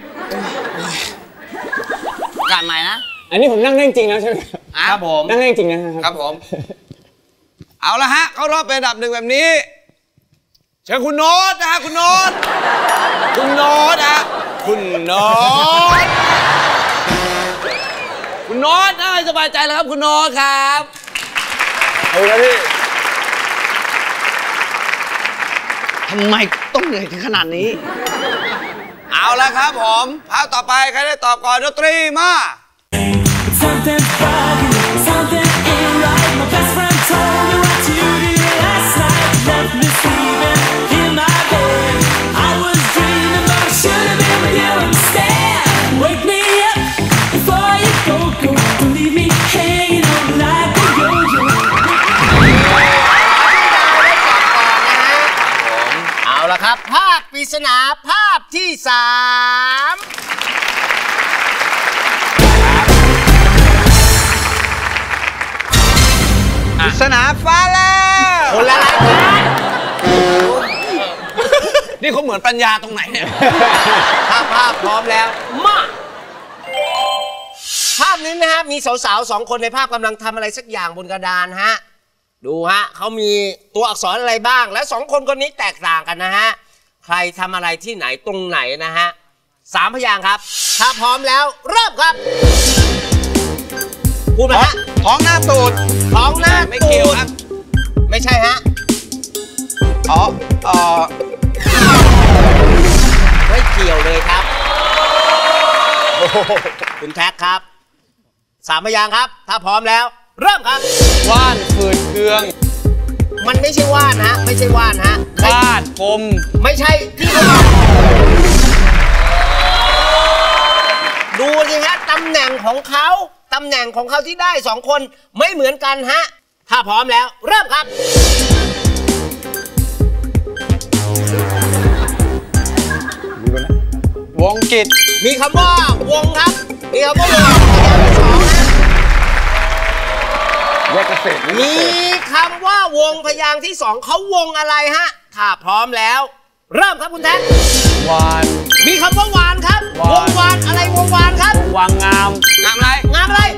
Speaker 2: การใหม่นะ
Speaker 5: อันนี้ผมนั่งได้จริงนะใช่ไหม
Speaker 2: ครับผม
Speaker 5: นั่งได้จริงนะครับ
Speaker 2: ครับผมเอาละฮะเข้ารอบเป็นอันดับหนึ่งแบบนี้เชิญคุณโน้ตนะฮะคุณโน้ตคุณโน้ตนะคุณโน้ตคุณโน้ตนะสบายใจแล้วครับคุณโน้ตครับเอาละพี่
Speaker 6: ทำไมต้องเหนื่อยถึงขนาดนี้
Speaker 2: เอาละครับผมภาพต่อไปใครได้ตอบก่อนดนตรีมา
Speaker 7: Something foggy, something ain't right. My best friend told me what you did last night. Left me sleeping in my bed. I was dreaming, but I should have been with you instead. Wake me up before you go, go. Don't leave me hanging on like a yo-yo.
Speaker 3: เอาละครับภาพปริศนาภาพที่สาม
Speaker 2: ปริศนาฟ้าแล้ว
Speaker 3: คนละรายการ
Speaker 2: นี่เขาเหมือนปัญญาตรงไหนเนี่ย
Speaker 3: ถ้าภาพพร้อมแล้วมาภาพนี้นะฮะมีสาวๆสองคนในภาพกำลังทำอะไรสักอย่างบนกระดานฮะดูฮะเขามีตัวอักษรอะไรบ้างและสองคนคนนี้แตกต่างกันนะฮะใครทำอะไรที่ไหนตรงไหนนะฮะสามพยางค์ครับถ้าพร้อมแล้วเริ่มครับพูดมาฮะ
Speaker 6: ท้องหน้าตูด
Speaker 3: ท้องหน้า
Speaker 2: ไม่เกี่ยวครับ
Speaker 3: ไม่ใช่ฮะ
Speaker 6: อ๋อเออ
Speaker 3: ไม่เกี่ยวเลยครับคุณแท็กครับสามพยางค์ครับถ้าพร้อมแล้วเริ่มครับ
Speaker 5: ว่านฝืดเคือง
Speaker 3: มันไม่ใช่ว่านฮะไม่ใช่ว่านฮะ
Speaker 5: ว่านกลม
Speaker 3: ไม่ใช่ที่เขาดูสิฮะตำแหน่งของเขาตำแหน่งของเขาที่ได้สองคนไม่เหมือนกันฮะถ้าพร้อมแล้วเริ่มครับ
Speaker 6: วงกิจ
Speaker 3: มีคำว่าวงครับมีคำว่าวงพยางค์ที่สองนะ
Speaker 6: แยกเกษตร
Speaker 3: มีคำว่าวงพยางค์ที่สองเขาวงอะไรฮะถ้าพร้อมแล้วเริ่มครับคุณแท็ก
Speaker 5: วาน
Speaker 3: มีคำว่าวานครับวงวานอะไรวงวานครับ
Speaker 5: วางงาม
Speaker 2: งามอะไร
Speaker 3: งามอะไร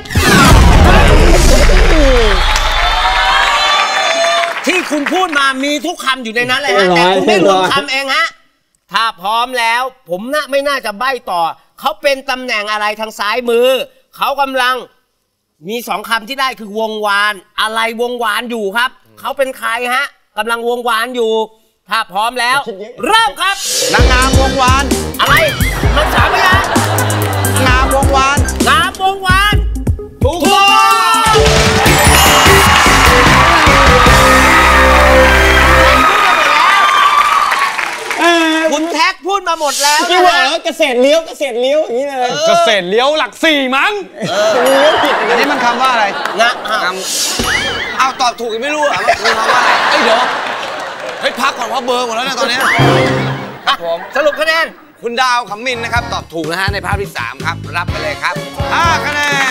Speaker 3: ที่คุณพูดมามีทุกคำอยู่ในนั้นเลยฮะแต่คุณไม่รวมคำเองฮะถ้าพร้อมแล้วผมน่าไม่น่าจะใบ้ต่อเขาเป็นตำแหน่งอะไรทางซ้ายมือเขากำลังมีสองคำที่ได้คือวงวานอะไรวงวานอยู่ครับเขาเป็นใครฮะกำลังวงวานอยู่ถ้าพร้อมแล้วเริ่มครับ
Speaker 6: นางงามวงวาน
Speaker 3: อะไรมันสามพยางค์
Speaker 6: งามวงวาน
Speaker 3: งามวงวานถูกต้องคุณแท็กพูดมาหมดแล้ว
Speaker 5: ที่ว่าเกษตรเลี้ยวเกษตรเลี้ยวอย่างนี้เลยเกษตรเลี้ยวหลักสี่มั้ง
Speaker 6: เลี้ยวผิดอันนี้มันคำว่าอะไร
Speaker 3: งะ
Speaker 2: เอาตอบถูกยังไม่รู้อ่ะมันคือคำว่าอะไรเอ้ยเดี๋ยวเฮ้ยพักก่อนเพราะเบอร์หมดแล้วเนี่ยตอนนี้
Speaker 3: ครับผมสรุปคะแนน
Speaker 2: คุณดาวขมิ้นนะครับตอบถูกนะฮะในภาพที่สามครับรับไปเลยครับห้าคะแนน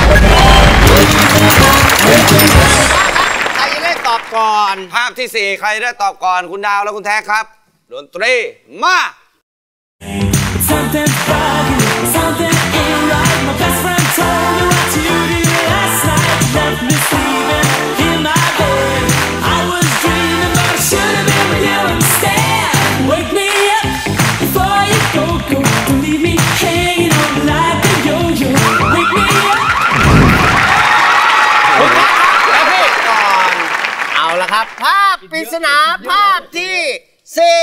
Speaker 3: ใครจะได้ตอบก่อน
Speaker 2: ภาพที่สี่ใครได้ตอบก่อนคุณดาวและคุณแท็กครับดนตรีมา
Speaker 7: Something foggy, something ain't right. My best friend told me what you did last night. Left me sleeping in my bed. I was dreaming, but I should have been with you instead. Wake me up before you go, go. Don't leave me hanging on like a yo-yo. Wake me up.
Speaker 3: แล้วพี่ก่อนเอาละครับภาพปริศนาภาพที่สี่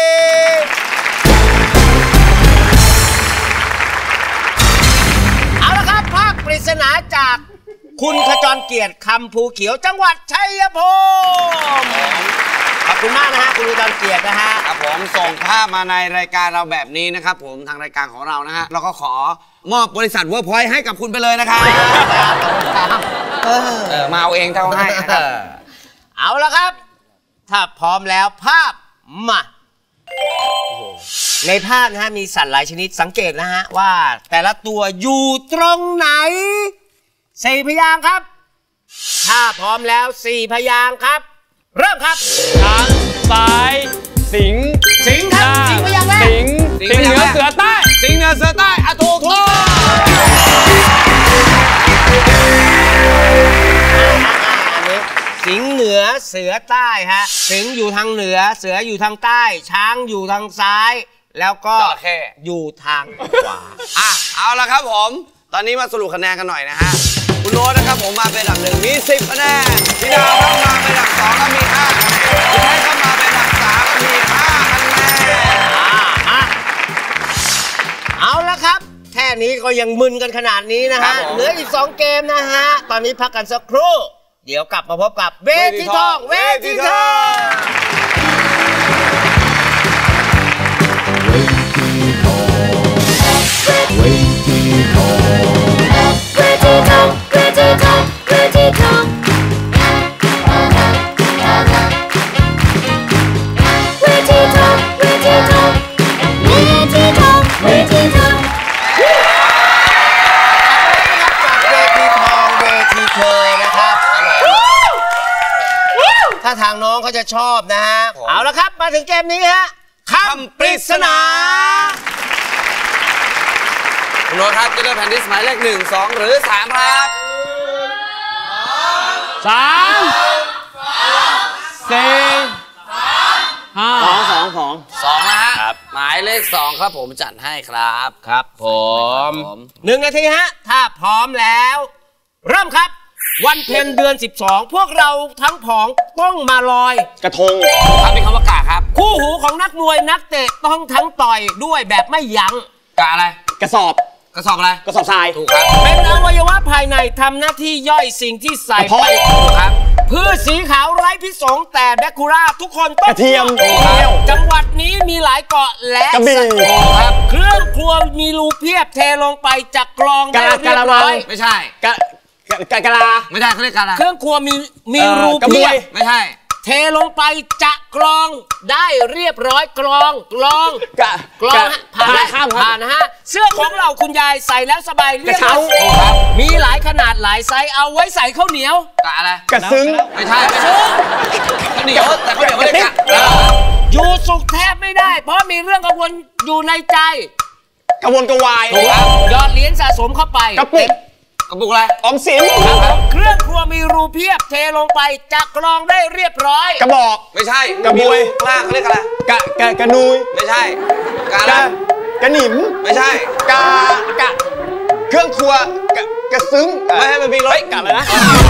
Speaker 3: เอาละครับภาพปริศนาจากคุณขจรเกียรติคำภูเขียวจังหวัดชัยภูมิขอบคุณมากนะฮะคุณขจรเกียรตินะฮะ
Speaker 2: ครับผมส่งภาพมาในรายการเราแบบนี้นะครับผมทางรายการของเรานะฮะเราก็ขอมอบบริษัทเวิร์กพอยต์ให้กับคุณไปเลยนะครับเออมาเอาเองเท่าให้
Speaker 3: เอาละครับถ้าพร้อมแล้วภาพมาในภาพนะฮะมีสัตว์หลายชนิดสังเกตนะฮะว่าแต่ละตัวอยู่ตรงไหนสี่พยางค์ครับถ้าพร้อมแล้วสี่พยางค์ครับเริ่มครับ
Speaker 5: ช้างซ้ายสิง
Speaker 3: สิงครับสิงพยางค์แรก
Speaker 5: สิงสิงเหนือเสือใต้
Speaker 2: สิงเหนือเสือใต้อะถูกต้อง
Speaker 3: อันนี้สิงห์เหนือเสือใต้ฮะสิงห์อยู่ทางเหนือเสืออยู่ทางใต้ ช้างอยู่ทางซ้าย แล้วก็
Speaker 2: จระเข้
Speaker 3: อยู่ทางขวา
Speaker 2: อ่ะเอาละครับผมตอนนี้มาสรุปคะแนนกันหน่อยนะฮะคุณโน้ตนะครับผมมาเป็นอันดับหนึ่งมีสิบคะแนนพี่ดาวเข้ามาเป็นอันดับสองก็มีห้าคะแนนพี่ให้เข้ามาเป็นอันดับสามก็มีห้าคะแนน
Speaker 3: เอาละครับแค่นี้ก็ยังมึนกันขนาดนี้นะฮะเหลืออีกสองเกมนะฮะตอนนี้พักกันสักครู่เดี๋ยวกลับมาพบกับเวทีทองเวทีทอง
Speaker 1: เวทีทองเวทีทองเวทีทองเวทีทองเวทีทองเวทีทองเวทีทองเวทีทอง
Speaker 3: เวทีทองเวทีเธอนะครับถ้าทางน้องเขาจะชอบนะฮะเอาละครับมาถึงเกมนี้ฮะคำปริศนา
Speaker 2: คุณโน้ตครับจะเลือกแผ่นดิสหมายเลขหนึ่งสองหรือสามครับ
Speaker 5: สามสี่ห้า
Speaker 4: สองสองสอง
Speaker 2: สองนะฮะหมายเลขสองครับผมจัดให้ครับ
Speaker 3: ครับผมหนึ่งนาทีฮะถ้าพร้อมแล้วเริ่มครับวันเพ็ญเดือนสิบสองพวกเราทั้งผองต้องมาลอย
Speaker 4: กระทง
Speaker 2: ถ้าเป็นคำว่ากะครับ
Speaker 3: คู่หูของนักมวยนักเตะต้องทั้งต่อยด้วยแบบไม่ยั้ง
Speaker 2: กะอะไร
Speaker 4: กระสอบ
Speaker 2: กระสอบอะไร
Speaker 4: กระสอบทราย
Speaker 2: ถูกครับ
Speaker 3: เป็นอวัยวะภายในทำหน้าที่ย่อยสิ่งที่ใส่ไป
Speaker 2: ถูกครับ
Speaker 3: พืชสีขาวไร้พิษสงแต่แบคคูราทุกคนต้อง
Speaker 4: กระเทียม
Speaker 3: จังหวัดนี้มีหลายเกาะและ
Speaker 4: กระบี่
Speaker 3: ครับเครื่องครัวมีรูเพียบเทลงไปจากกรองได้เรียบร้อย
Speaker 2: ไม่ใช่
Speaker 4: กะกะกะลา
Speaker 2: ไม่ใช่เขาเรียกกะลา
Speaker 3: เครื่องครัวมีมีรูเพียบ
Speaker 2: ไม่ใช่
Speaker 3: เทลงไปจะกรองได้เรียบร้อยกรองกรอง
Speaker 4: กะ
Speaker 3: กรองผ่านข้ามผ่านนะฮะเสื้อของเราคุณยายใส่แล้วสบายเรียบร้อยมีหลายขนาดหลายไซส์เอาไว้ใส่ข้าวเหนียว
Speaker 2: กะอะไร
Speaker 4: กะซึ้ง
Speaker 2: ไม่ใช่ไม่ใช่ข้าวเหนียวแต่ข้าวเหนียวไม่ได้กะ
Speaker 3: อยู่สุขแทบไม่ได้เพราะมีเรื่องกังวลอยู่ในใจ
Speaker 4: กังวลกวาย
Speaker 3: ยอดเหรียญสะสมเข้าไป
Speaker 4: กระปุก
Speaker 2: กระปุกอะไร
Speaker 4: ออมสิน
Speaker 3: เครื่องครัวมีรูเพียบเทลงไปจะกรองได้เรียบร้อย
Speaker 4: กระบอก
Speaker 2: ไม่ใช่
Speaker 4: กระบวย
Speaker 2: หน้าเขาเรียกอะไร
Speaker 4: กะกะกระนุย
Speaker 2: ไม่ใช่กะ
Speaker 4: กะกระหนิม
Speaker 2: ไม่ใช่
Speaker 4: กะกะเครื่องครัวกะกระซึ้ง
Speaker 2: ไม่ให้มันมีรส
Speaker 4: กะเลยนะ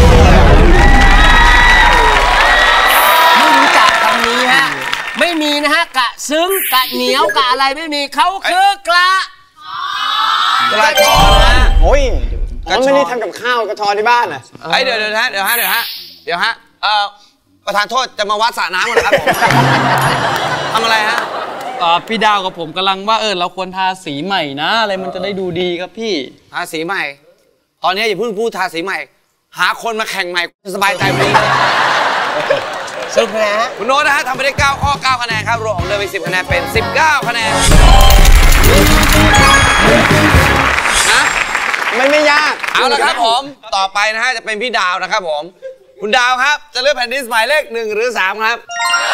Speaker 3: ไม่รู้จักคำนี้ฮะไม่มีนะฮะกะซึ้งกะเหนียวกะอะไรไม่มีเขาคือกระ
Speaker 2: กระชอนะ
Speaker 4: โอ้ยก็ไม่ได้ทำกับข้าวกระชอนที่บ้านอ่ะ
Speaker 2: ไอเดี๋ยวเดี๋ยวฮะเดี๋ยวฮะเดี๋ยวฮะเดี๋ยวฮะเอ่อประธานโทษจะมาวัดสระน้ำกันนะครับผมทำอะไรฮะ
Speaker 5: พี่ดาวกับผมกำลังว่าเออเราควรทาสีใหม่นะอะไรมันจะได้ดูดีครับพี่
Speaker 2: ทาสีใหม่ตอนนี้อย่าเพิ่งพูดทาสีใหม่หาคนมาแข่งใหม่สบายใจดี
Speaker 3: สรุปนะฮะ
Speaker 2: คุณโน้ตนะฮะทำไปได้เก้าข้อเก้าคะแนนครับรวมของเดิมไปสิบคะแนนเป็นสิบเก้าคะแนน
Speaker 4: นะไม่ไม่ยาก
Speaker 2: เอาละครับผมต่อไปนะฮะจะเป็นพี่ดาวนะครับผมคุณดาวครับจะเลือกแผ่นดิสหมายเลขหนึ่งหรือสามครับ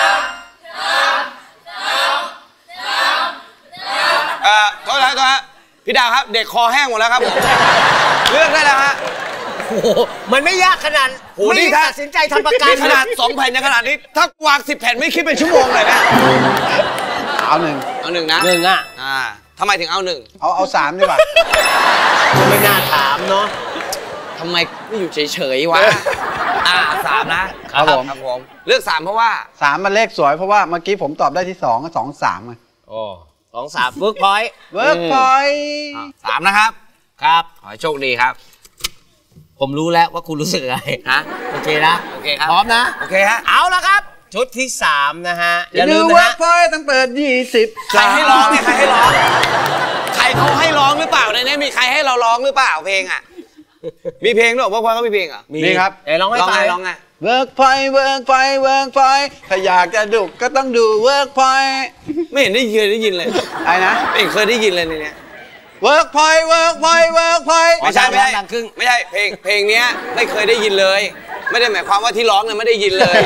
Speaker 2: เอ่อโทษนะโทษนะพี่ดาวครับเด็กคอแห้งหมดแล้วครับผมเลือกได้แล้วฮะ
Speaker 3: โอ้โหมันไม่ยากขนาดไม่ตัดสินใจทำประกัน
Speaker 2: ขนาดสองแผ่นในขนาดนี้ถ้าวางสิบแผ่นไม่คิดเป็นชั่วโมงเลยนะ
Speaker 6: เอาหนึ่ง
Speaker 2: เอาหนึ่งนะ
Speaker 3: หนึ่งอ่ะ
Speaker 2: อ่าทำไมถึงเอาหนึ่ง
Speaker 6: เอาเอาสามดีกว่า
Speaker 3: ไม่น่าถามเนาะ
Speaker 2: ทำไมไม่อยู่เฉยๆวะอ่าสามนะครับ
Speaker 6: ผม
Speaker 2: ครับผมเลือกสามเพราะว่า
Speaker 6: สามมันเลขสวยเพราะว่าเมื่อกี้ผมตอบได้ที่สองก็สองสามไง
Speaker 3: โอ้สองสามเวิร์กพอยต์
Speaker 6: เวิร์กพอยต์
Speaker 2: สามนะครับ
Speaker 3: ครับ
Speaker 2: ขอให้โชคดีครับ
Speaker 3: ผมรู้แล้วว่าคุณรู้สึกอะไร
Speaker 2: ฮะ
Speaker 3: โอเคนะ
Speaker 2: โอเคครับ
Speaker 3: พร้อมนะ
Speaker 2: โอเคฮะ
Speaker 3: เอาละครับชุดที่สามนะฮะ
Speaker 6: อย่าลืมนะเวิร์กพอยต์ต้องเปิดยี่สิบ
Speaker 2: ใครให้ร้องเนี่ยใครให้ร้องใครเขาให้ร้องหรือเปล่าในนี้มีใครให้เราร้องหรือเปล่าเพลงอ่ะมีเพลงด้วยว่าพ่อเขามีเพลงอ่ะ
Speaker 6: มีครับ
Speaker 3: เอ้ร้องให้ฟัง
Speaker 2: ร้องไง
Speaker 6: เวิร์กพอยต์เวิร์กพอยต์เวิร์กพอยต์ถ้าอยากจะดุก็ต้องดูเวิร์กพอยต์
Speaker 2: ไม่เห็นได้ยินได้ยินเลย
Speaker 6: ไอ้นะ
Speaker 2: ไม่เคยได้ยินเลยในนี้
Speaker 6: เวิร์กพอยต์เวิร์กพอยต์เวิร์กพอยต์
Speaker 2: ไม่ใช่ไม่ใช่ไม่ใช่เพลงเพลงนี้ไม่เคยได้ยินเลยไม่ได้หมายความว่าที่ร้องเนี่ยไม่ได้ยินเลย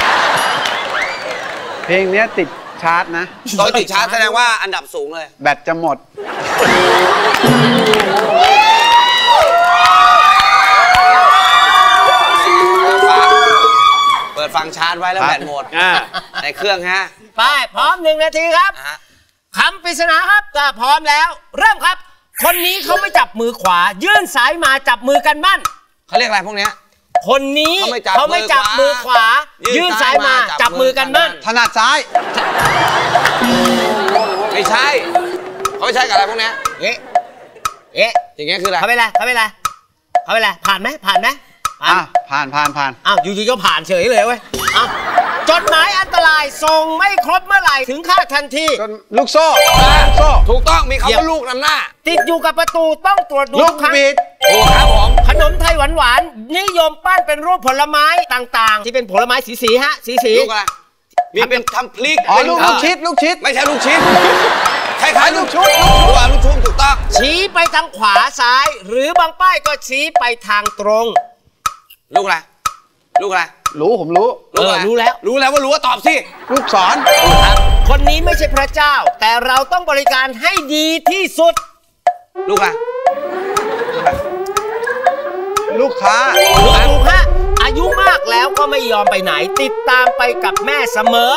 Speaker 6: เพลงนี้ติดชาร์ตนะ
Speaker 2: ตอนติดชาร์ตแสดงว่าอันดับสูงเลย
Speaker 6: แบตจะหมด
Speaker 2: ฟังชาร์จไว้แล้วแบตหมดในเครื่องฮะ
Speaker 3: ไปพร้อมหนึ่งนาทีครับคำปริศนาครับถ้าพร้อมแล้วเริ่มครับคนนี้เขาไม่จับมือขวายื่นสายมาจับมือกันมั่น
Speaker 2: เขาเรียกอะไรพวกเนี้ย
Speaker 3: คนนี้เขาไม่จับมือขวายื่นสายมาจับมือกันมั่น
Speaker 6: ถนัดซ้าย
Speaker 2: ไม่ใช่เขาไม่ใช่กับอะไรพวกเนี้ย
Speaker 3: เอ๊ะเอ๊ะ
Speaker 2: อย่างเงี้ยคืออะไร
Speaker 3: เขาไม่ไรเขาไม่ไรเขาไม่ไรผ่านไหมผ่านไหม
Speaker 6: ผ่านผ่านผ่านผ่าน
Speaker 3: อ้าวอยู่ๆก็ผ่านเฉยเลยเว้ยอ้าวจดหมายอันตรายส่งไม่ครบเมื่อไหร่ถึงค่าทันที
Speaker 6: ลูกโซ่ลูกโซ่
Speaker 2: ถูกต้องมีคำว่าลูกนำหน้า
Speaker 3: ติดอยู่กับประตูต้องตรวจดู
Speaker 6: ลูกบิด
Speaker 2: ถูกครับผม
Speaker 3: ขนมไทยหวานๆนิยมปั้นเป็นรูปผลไม้ต่างๆที่เป็นผลไม้สีๆฮะสี
Speaker 2: ๆลูกอะไรมีเป็นทำพลิก
Speaker 6: อ๋อลูกชิดลูกชิด
Speaker 2: ไม่ใช่ลูกชิดคล้ายๆลูกชุบลูกชุบลูกชุบถูกต้อง
Speaker 3: ชี้ไปทางขวาซ้ายหรือบางป้ายก็ชี้ไปทางตรง
Speaker 2: ลูกอะไรลูกอะไร
Speaker 6: รู้ผมรู้
Speaker 3: เออรู้แล้ว
Speaker 2: รู้แล้วว่ารู้ว่าตอบสิ
Speaker 6: ลูกศร
Speaker 3: ครับคนนี้ไม่ใช่พระเจ้าแต่เราต้องบริการให้ดีที่สุด
Speaker 2: ลูกอะไร
Speaker 6: ลูกค้า
Speaker 3: ลูกฮะอายุมากแล้วก็ไม่ยอมไปไหนติดตามไปกับแม่เสมอ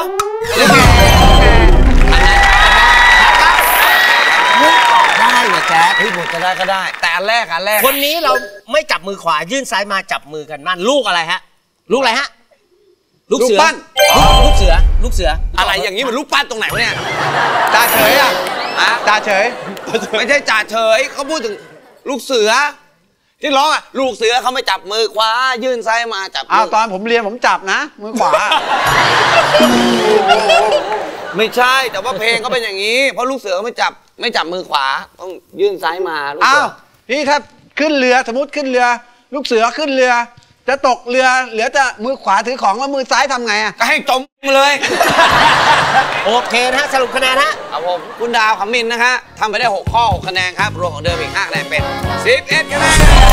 Speaker 3: ได้เหรอแจ๊ค
Speaker 2: เฮ้ยหมดจะได้ก็ได้แต่อันแรกอันแรก
Speaker 3: คนนี้เราไม่จับมือขวายื่นซ้ายมาจับมือกันนั่นลูกอะไรฮะลูกอะไรฮะ
Speaker 2: ลูกเสือ
Speaker 3: ลูกเสือลูกเสือ
Speaker 2: อะไรอย่างนี้มันลูกปั้นตรงไหนวะเนี่ย
Speaker 6: จ่าเฉยอ่ะจ่าเฉย
Speaker 2: ไม่ใช่จ่าเฉยเขาพูดถึงลูกเสือที่ร้องอ่ะลูกเสือเขาไม่จับมือขวายื่นซ้ายมาจับ
Speaker 6: อ้าวตอนผมเรียนผมจับนะมือขวา
Speaker 2: ไม่ใช่แต่ว่าเพลงเขาเป็นอย่างนี้เพราะลูกเสือเขาไม่จับไม่จับมือขวาต้องยื่นซ้ายมา
Speaker 6: อ้าวพี่ถ้าขึ้นเรือสมมติขึ้นเรือลูกเสือขึ้นเรือจะตกเรือเหลือแต่มือขวาถือของแล้วมือซ้ายทำไงอ่ะ
Speaker 2: ก็ให้จมเลย
Speaker 3: โอเคนะสรุปคะแนนฮะ
Speaker 2: ครับผมคุณดาวขมินนะฮะทำไปได้หกข้อหกคะแนนครับรวมของเดิมอีกห้าคะแนนเป็นสิบเอ็ดคะแนน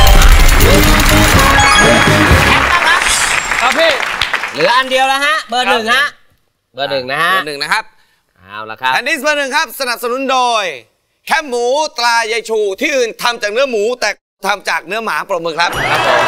Speaker 3: ครับพี่เหลืออันเดียวแล้วฮะเบอร์หนึ่งฮะเบอร์หนึ่งนะฮะ
Speaker 2: เบอร์หนึ่งนะครับ
Speaker 3: เอาละครับ
Speaker 2: แอนดิสเบอร์หนึ่งครับสนับสนุนโดยแคบหมูตรายายชูที่อื่นทำจากเนื้อหมูแต่ทำจากเนื้อหมาปรบมือครับครับผม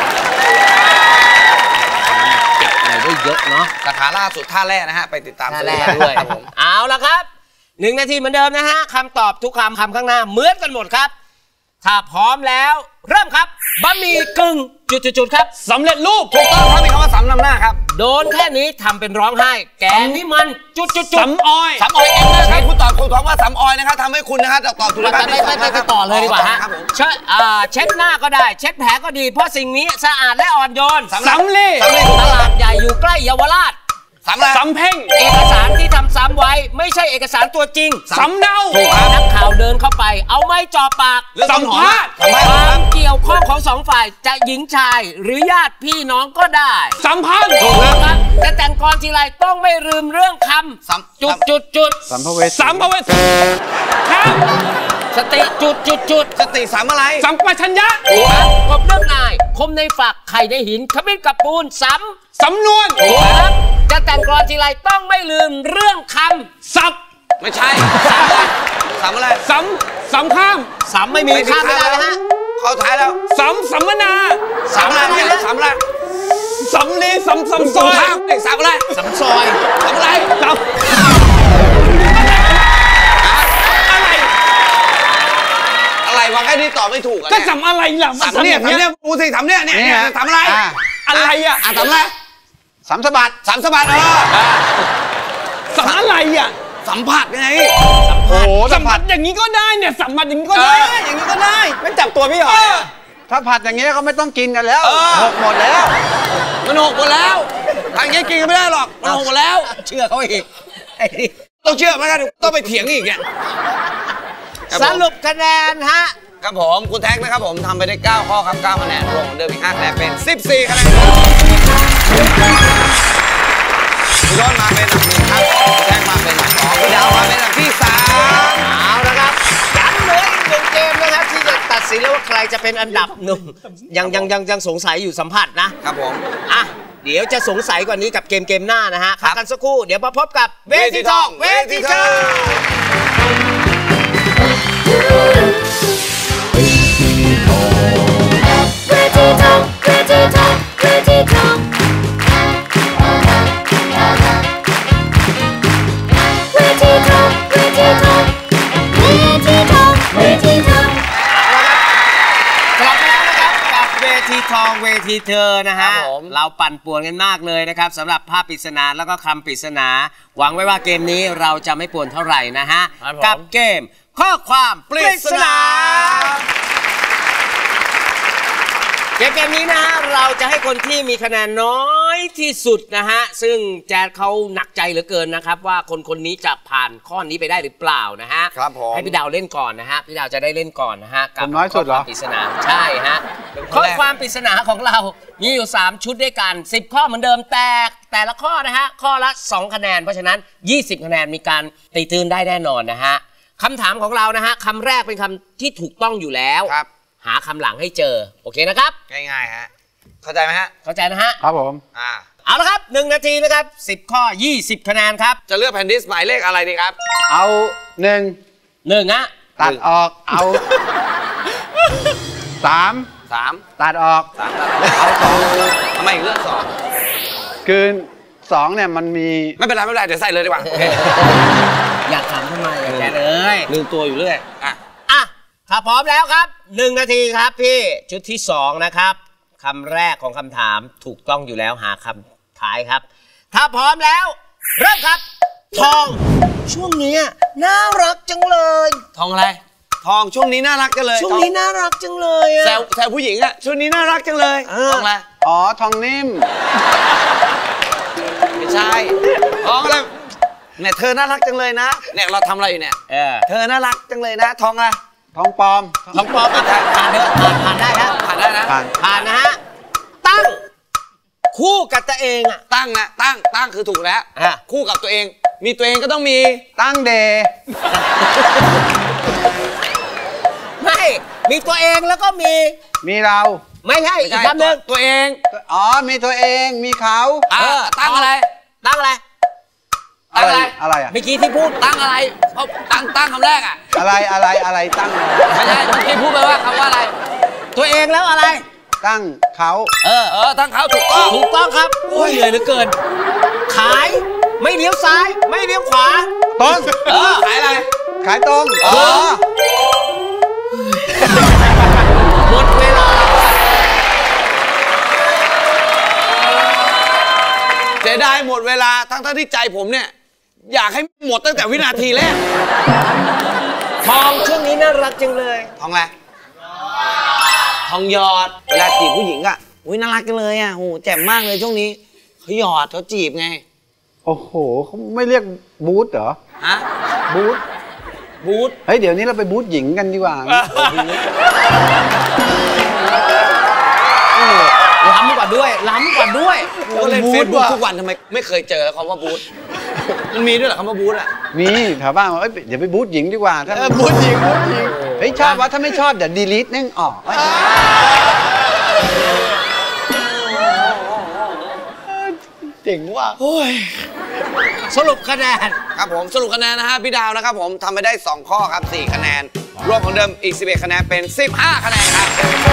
Speaker 3: เก็บอะไรได้เยอะเนาะ
Speaker 2: สาขาล่าสุดท่าแร่นะฮะไปติดตาม
Speaker 3: ท่าแร่ด้วยเอาละครับหนึ่งนาทีเหมือนเดิมนะฮะคำตอบทุกคำคำข้างหน้าเหมือนกันหมดครับถ้าพร้อมแล้วเริ่มครับบะหมี่กึ่งจุดๆครับสำเร็จรูป
Speaker 2: ถูกต้องครับมีคำว่าสำนำหน้าครับ
Speaker 3: โดนแค่นี้ทำเป็นร้องไห้แกนี่มันจุดๆ
Speaker 2: สำออยสำออยเองนะครับคุณตอบคุณท้องว่าสำออยนะครับทำให้คุณนะครับตอบถูกแล้ว
Speaker 3: ไปไปไปต่อเลยดีกว่าฮะเช็ดเช็ดหน้าก็ได้เช็ดแผลก็ดีเพราะสิ่งนี้สะอาดและอ่อนโยน
Speaker 2: สำลี
Speaker 3: ตลาดใหญ่อยู่ใกล้เยาวราช
Speaker 2: สำสำเพ่ง
Speaker 3: เอกสารที่ทำซ้ำไว้ไม่ใช่เอกสารตัวจริง
Speaker 2: สำเนา
Speaker 3: ถูกนักข่าวเดินเข้าไปเอาไม้จ่อปาก
Speaker 2: สัมภาษณ์
Speaker 3: ความเกี่ยวข้องของสองฝ่ายจะหญิงชายหรือญาติพี่น้องก็ได้
Speaker 2: สัมพันธ์
Speaker 3: ถูกครับจะแต่งกรทีไรต้องไม่ลืมเรื่องคำจุดจุดจุด
Speaker 6: สัมภเวส
Speaker 2: สัมภเวสครับ
Speaker 3: สติจุดจุดจุด
Speaker 2: สติสัมอะไรสัมปชัญญะ
Speaker 3: ถูกครับกบเรื่องนายคมในฝักไข่ในหินขมิ้นกับปูนซ้
Speaker 2: ำสำนวน
Speaker 3: ถูกครับจะแต่งกลอนทีไรต้องไม่ลืมเรื่องค
Speaker 2: ำสับไม่ใช่สับสับอะไรสัมสัมข้าม
Speaker 3: สัมไม่มีข้ามไม่ได้นะฮะ
Speaker 2: เข้าท้ายแล้วสัมสัมมนาสัมอะไรสัมอะไรสัมลีสัมสัมซอยเด็กสัมอะไร
Speaker 3: สัมซอย
Speaker 2: สัมอะไรสัมอะไรอะไรวะแค่นี้ตอบไม่ถูกก็สัมอะไรล่ะสัมเนี่ยสัมเนี่ยกูสิสัมเนี่ยเนี่ยสัมอะไรอะไรอ่ะสัมอะไร
Speaker 6: สัมสบัด
Speaker 2: สัมสบัดเออสัมอะไรอ่ะสัมผัสไง
Speaker 6: โอ้
Speaker 2: สัมผัสอย่างนี้ก็ได้เนี่ยสัมผัสอย่างนี้ก็ได้อย่างนี้ก็ได้ไม่จับตัวพี่หรอ
Speaker 6: ถ้าผัดอย่างเงี้ยเขาไม่ต้องกินกันแล้วหกหมดแล้ว
Speaker 2: มันหกหมดแล้วทางนี้กินกันไม่ได้หรอกมันหกหมดแล้ว
Speaker 3: เชื่อเขาอีก
Speaker 2: ต้องเชื่อไหมกันต้องไปเถียงอีกเนี่ย
Speaker 3: สรุปคะแนนฮะ
Speaker 2: ครับผมคุณแท็กนะครับผมทำไปได้เก้าข้อครับเก้าคะแนนรวมของเดิมอีกห้าคะแนนเป็นสิบสี่คะแนนคุณยอดมาเป็นอันดับหนึ่งครับคุณแท็กมาเป็นอันดับสองคุณดาวมาเป็นอันดับที่สาม
Speaker 3: เอาละครับยังเหลืออีกหนึ่งเกมนะครับที่จะตัดสินแล้วว่าใครจะเป็นอันดับหนึ่งยังยังยังยังสงสัยอยู่สัมผัสนะครับ
Speaker 2: ผม
Speaker 3: อ่ะเดี๋ยวจะสงสัยกว่านี้กับเกมเกมหน้านะฮะพักกันสักครู่เดี๋ยวมาพบกับเวทีทองเวทีทอง
Speaker 1: Ready, Tom, ready, Tom, ready, Tom.
Speaker 3: ทีเธอนะฮะ
Speaker 2: ครับผม
Speaker 3: เราปั่นป่วนกันมากเลยนะครับสำหรับภาพปริศนาแล้วก็คำปริศนา หวังไว้ว่าเกมนี้เราจะไม่ป่วนเท่าไหร่นะฮะ กับเกมข้อความปริศนาเกมเกมนี้นะฮะเราจะให้คนที่มีคะแนนน้อยที่สุดนะฮะซึ่งแจ๊ดเขาหนักใจเหลือเกินนะครับว่าคนคนนี้จะผ่านข้อนี้ไปได้หรือเปล่านะฮะ
Speaker 2: ครับผม
Speaker 3: ให้พี่ดาวเล่นก่อนนะฮะพี่ดาวจะได้เล่นก่อนนะฮะกั
Speaker 6: ผมน้อยสุดเหรอ
Speaker 3: ข้ความปริศนาใช่ฮะข้อความปริศนาของเรามีอยู่สามชุดด้วยกันสิบข้อเหมือนเดิมแต่แต่ละข้อนะฮะข้อละสองคะแนนเพราะฉะนั้นยี่สิบคะแนนมีการตีตื้นได้แน่นอนนะฮะคำถามของเรานะฮะคำแรกเป็นคำที่ถูกต้องอยู่แล้ว
Speaker 2: ครับ
Speaker 3: หาคำหลังให้เจอโอเคนะครับ
Speaker 2: ง่ายๆฮะเข้าใจไหมฮะ
Speaker 3: เข้าใจนะฮะ
Speaker 6: ครับผม
Speaker 2: อ่า
Speaker 3: เอาละครับหนึ่งนาทีนะครับสิบข้อยี่สิบคะแนนครับ
Speaker 2: จะเลือกแผ่นดิสหมายเลขอะไรดีครับ
Speaker 6: เอาหนึ่ง
Speaker 3: หนึ่งฮะ
Speaker 6: ตัดออกเอาสาม
Speaker 2: สาม
Speaker 6: ตัดออก
Speaker 2: สามเอาสองทำไมถึงเลือกสอง
Speaker 6: คือสองเนี่ยมันมี
Speaker 2: ไม่เป็นไรไม่เป็นไรเดี๋ยวใส่เลยดีกว่าโอเค
Speaker 3: อยากถามทำไมอยากแกเอ้ย
Speaker 2: ลืมตัวอยู่เรื่อยอ่ะ
Speaker 3: อ่ะถ้าพร้อมแล้วครับหนึ่งนาทีครับพี่ชุดที่สองนะครับคำแรกของคำถามถูกต้องอยู่แล้วหาคำท้ายครับ ถ้าพร้อมแล้ว เริ่มครับ ทองช่วงนี้น่ารักจังเลย
Speaker 2: ทองอะไร ทองช่วงนี้น่ารักจังเลย
Speaker 3: ช่วงนี้น่ารักจังเลยอะ
Speaker 2: แซวแซวผู้หญิงอะช่วงนี้น่ารักจังเลย
Speaker 3: เออ
Speaker 2: ทองอะไร
Speaker 6: อ๋อทองนิ่ม
Speaker 2: ไม่ใช่ทองอะไรเนี่ยเธอน่ารักจังเลยนะเนี่ยเราทำอะไรอยู่เนี่ย
Speaker 3: เออ
Speaker 2: เธอน่ารักจังเลยนะทองอะไร
Speaker 6: ทองปลอม
Speaker 3: ทองปลอมอ่ะผ่านเถอะผ่านผ่านได้ฮะ
Speaker 2: ผ่านได้นะ
Speaker 6: ผ่าน
Speaker 3: ผ่านนะฮะตั้งคู่กับตัวเองอ่ะ
Speaker 2: ตั้งนะตั้งตั้งคือถูกแล้ว
Speaker 3: อ่ะ
Speaker 2: คู่กับตัวเอง มีตัวเองก็ต้องมี
Speaker 6: ตั้งเดย์
Speaker 3: ไม่มีตัวเองแล้วก็มี
Speaker 6: มีเรา
Speaker 3: ไม่ใช่
Speaker 2: ไม่
Speaker 3: อี
Speaker 2: ใช่
Speaker 3: กคำหนึ่ง
Speaker 2: ตัวเอง
Speaker 6: อ๋อมีตัวเองมีเขา
Speaker 2: อ่ะตั้งอะไร
Speaker 3: ตั้งอะไร
Speaker 2: ตั้งอะไร
Speaker 6: อะไรอะ
Speaker 3: เมื่อกี้ที่พูด
Speaker 2: ตั้งอะไรเขาตั้งตั้งคำแรกอ่ะ
Speaker 6: อะไรอะไรอะไรตั้ง
Speaker 2: ไม่ใช่เมื่อกี้พูดไปว่าคำว่าอะไร
Speaker 3: ตัวเองแล้วอะไร
Speaker 6: ตั้งเขา
Speaker 3: เออ
Speaker 2: เออตั้งเขาถูกต้อง
Speaker 3: ถูกต้องครับโอ้ยเหนื่อยเหลือเกิน ขายไม่เลี้ยวซ้าย ไม่เลี้ยวขวา
Speaker 6: ต้น
Speaker 2: เออขายอะไร
Speaker 6: ขายตรงอ๋อ
Speaker 3: หมดเวลา
Speaker 2: เสียดายหมดเวลาทั้งทั้งที่ใจผมเนี่ย อยากให้หมดตั้งแต่วินาทีแรก
Speaker 3: ทองช่วงนี้น่ารักจังเลย
Speaker 2: ทองอะไรทองหยอดเวลาจีบผู้หญิงอ่ะอุ้ยน่ารักจังเลยอ่ะโหแจ่มมากเลยช่วงนี้เขาหยอดเขาจีบไง
Speaker 6: โอ้โหเขาไม่เรียกบูธเหรอ
Speaker 2: ฮะ
Speaker 6: บูธ
Speaker 2: บูธ
Speaker 6: เฮ้ยเดี๋ยวนี้เราไปบูธหญิงกันดีกว่า
Speaker 3: ล้ำกว่าด้วย ล้ำกว่าด้วย
Speaker 2: ก็เล่นเฟซบุ๊กทุกวันทำไมไม่เคยเจอคำว่าบูธมันมีด้วยเหรอคำว่าบูธอ่ะ
Speaker 6: มีแถวบ้านบอกเอ้ยเดี๋ยวไปบูธหญิงดีกว่าถ้า
Speaker 2: เออบูธหญิงบูธหญิง
Speaker 6: เฮ้ยชอบว่าถ้าไม่ชอบเดี๋ยวดีลิทแม่งออก
Speaker 2: เจ๋งว่ะ
Speaker 3: สรุปคะแนน
Speaker 2: ครับผมสรุปคะแนนนะฮะพี่ดาวนะครับผมทำไปได้สองข้อครับสี่คะแนนรวมของเดิมอีกสิบเอ็ดคะแนนเป็นสิบห้าคะแนนครับ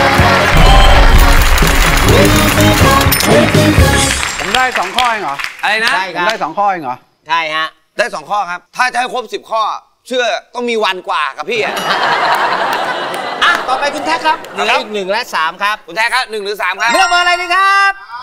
Speaker 6: ผมได้สองข้อเองเหรอ
Speaker 2: อะไรนะ
Speaker 3: ใช่
Speaker 6: ผมได้สองข้อเองเหรอ
Speaker 3: ใช่ฮะ
Speaker 2: ได้สองข้อครับ ถ้าจะให้ครบสิบข้อ เชื่อต้องมีวันกว่ากับพี่อ่ะ
Speaker 3: อ่ะ ต่อไปคุณแท็กครับเหลือ
Speaker 2: ครับ
Speaker 3: อีกหนึ่งและสามครับ
Speaker 2: คุณแท้ครับหนึ่งหรือสามครับ
Speaker 3: เลือกเบอร์อะไรดีครับ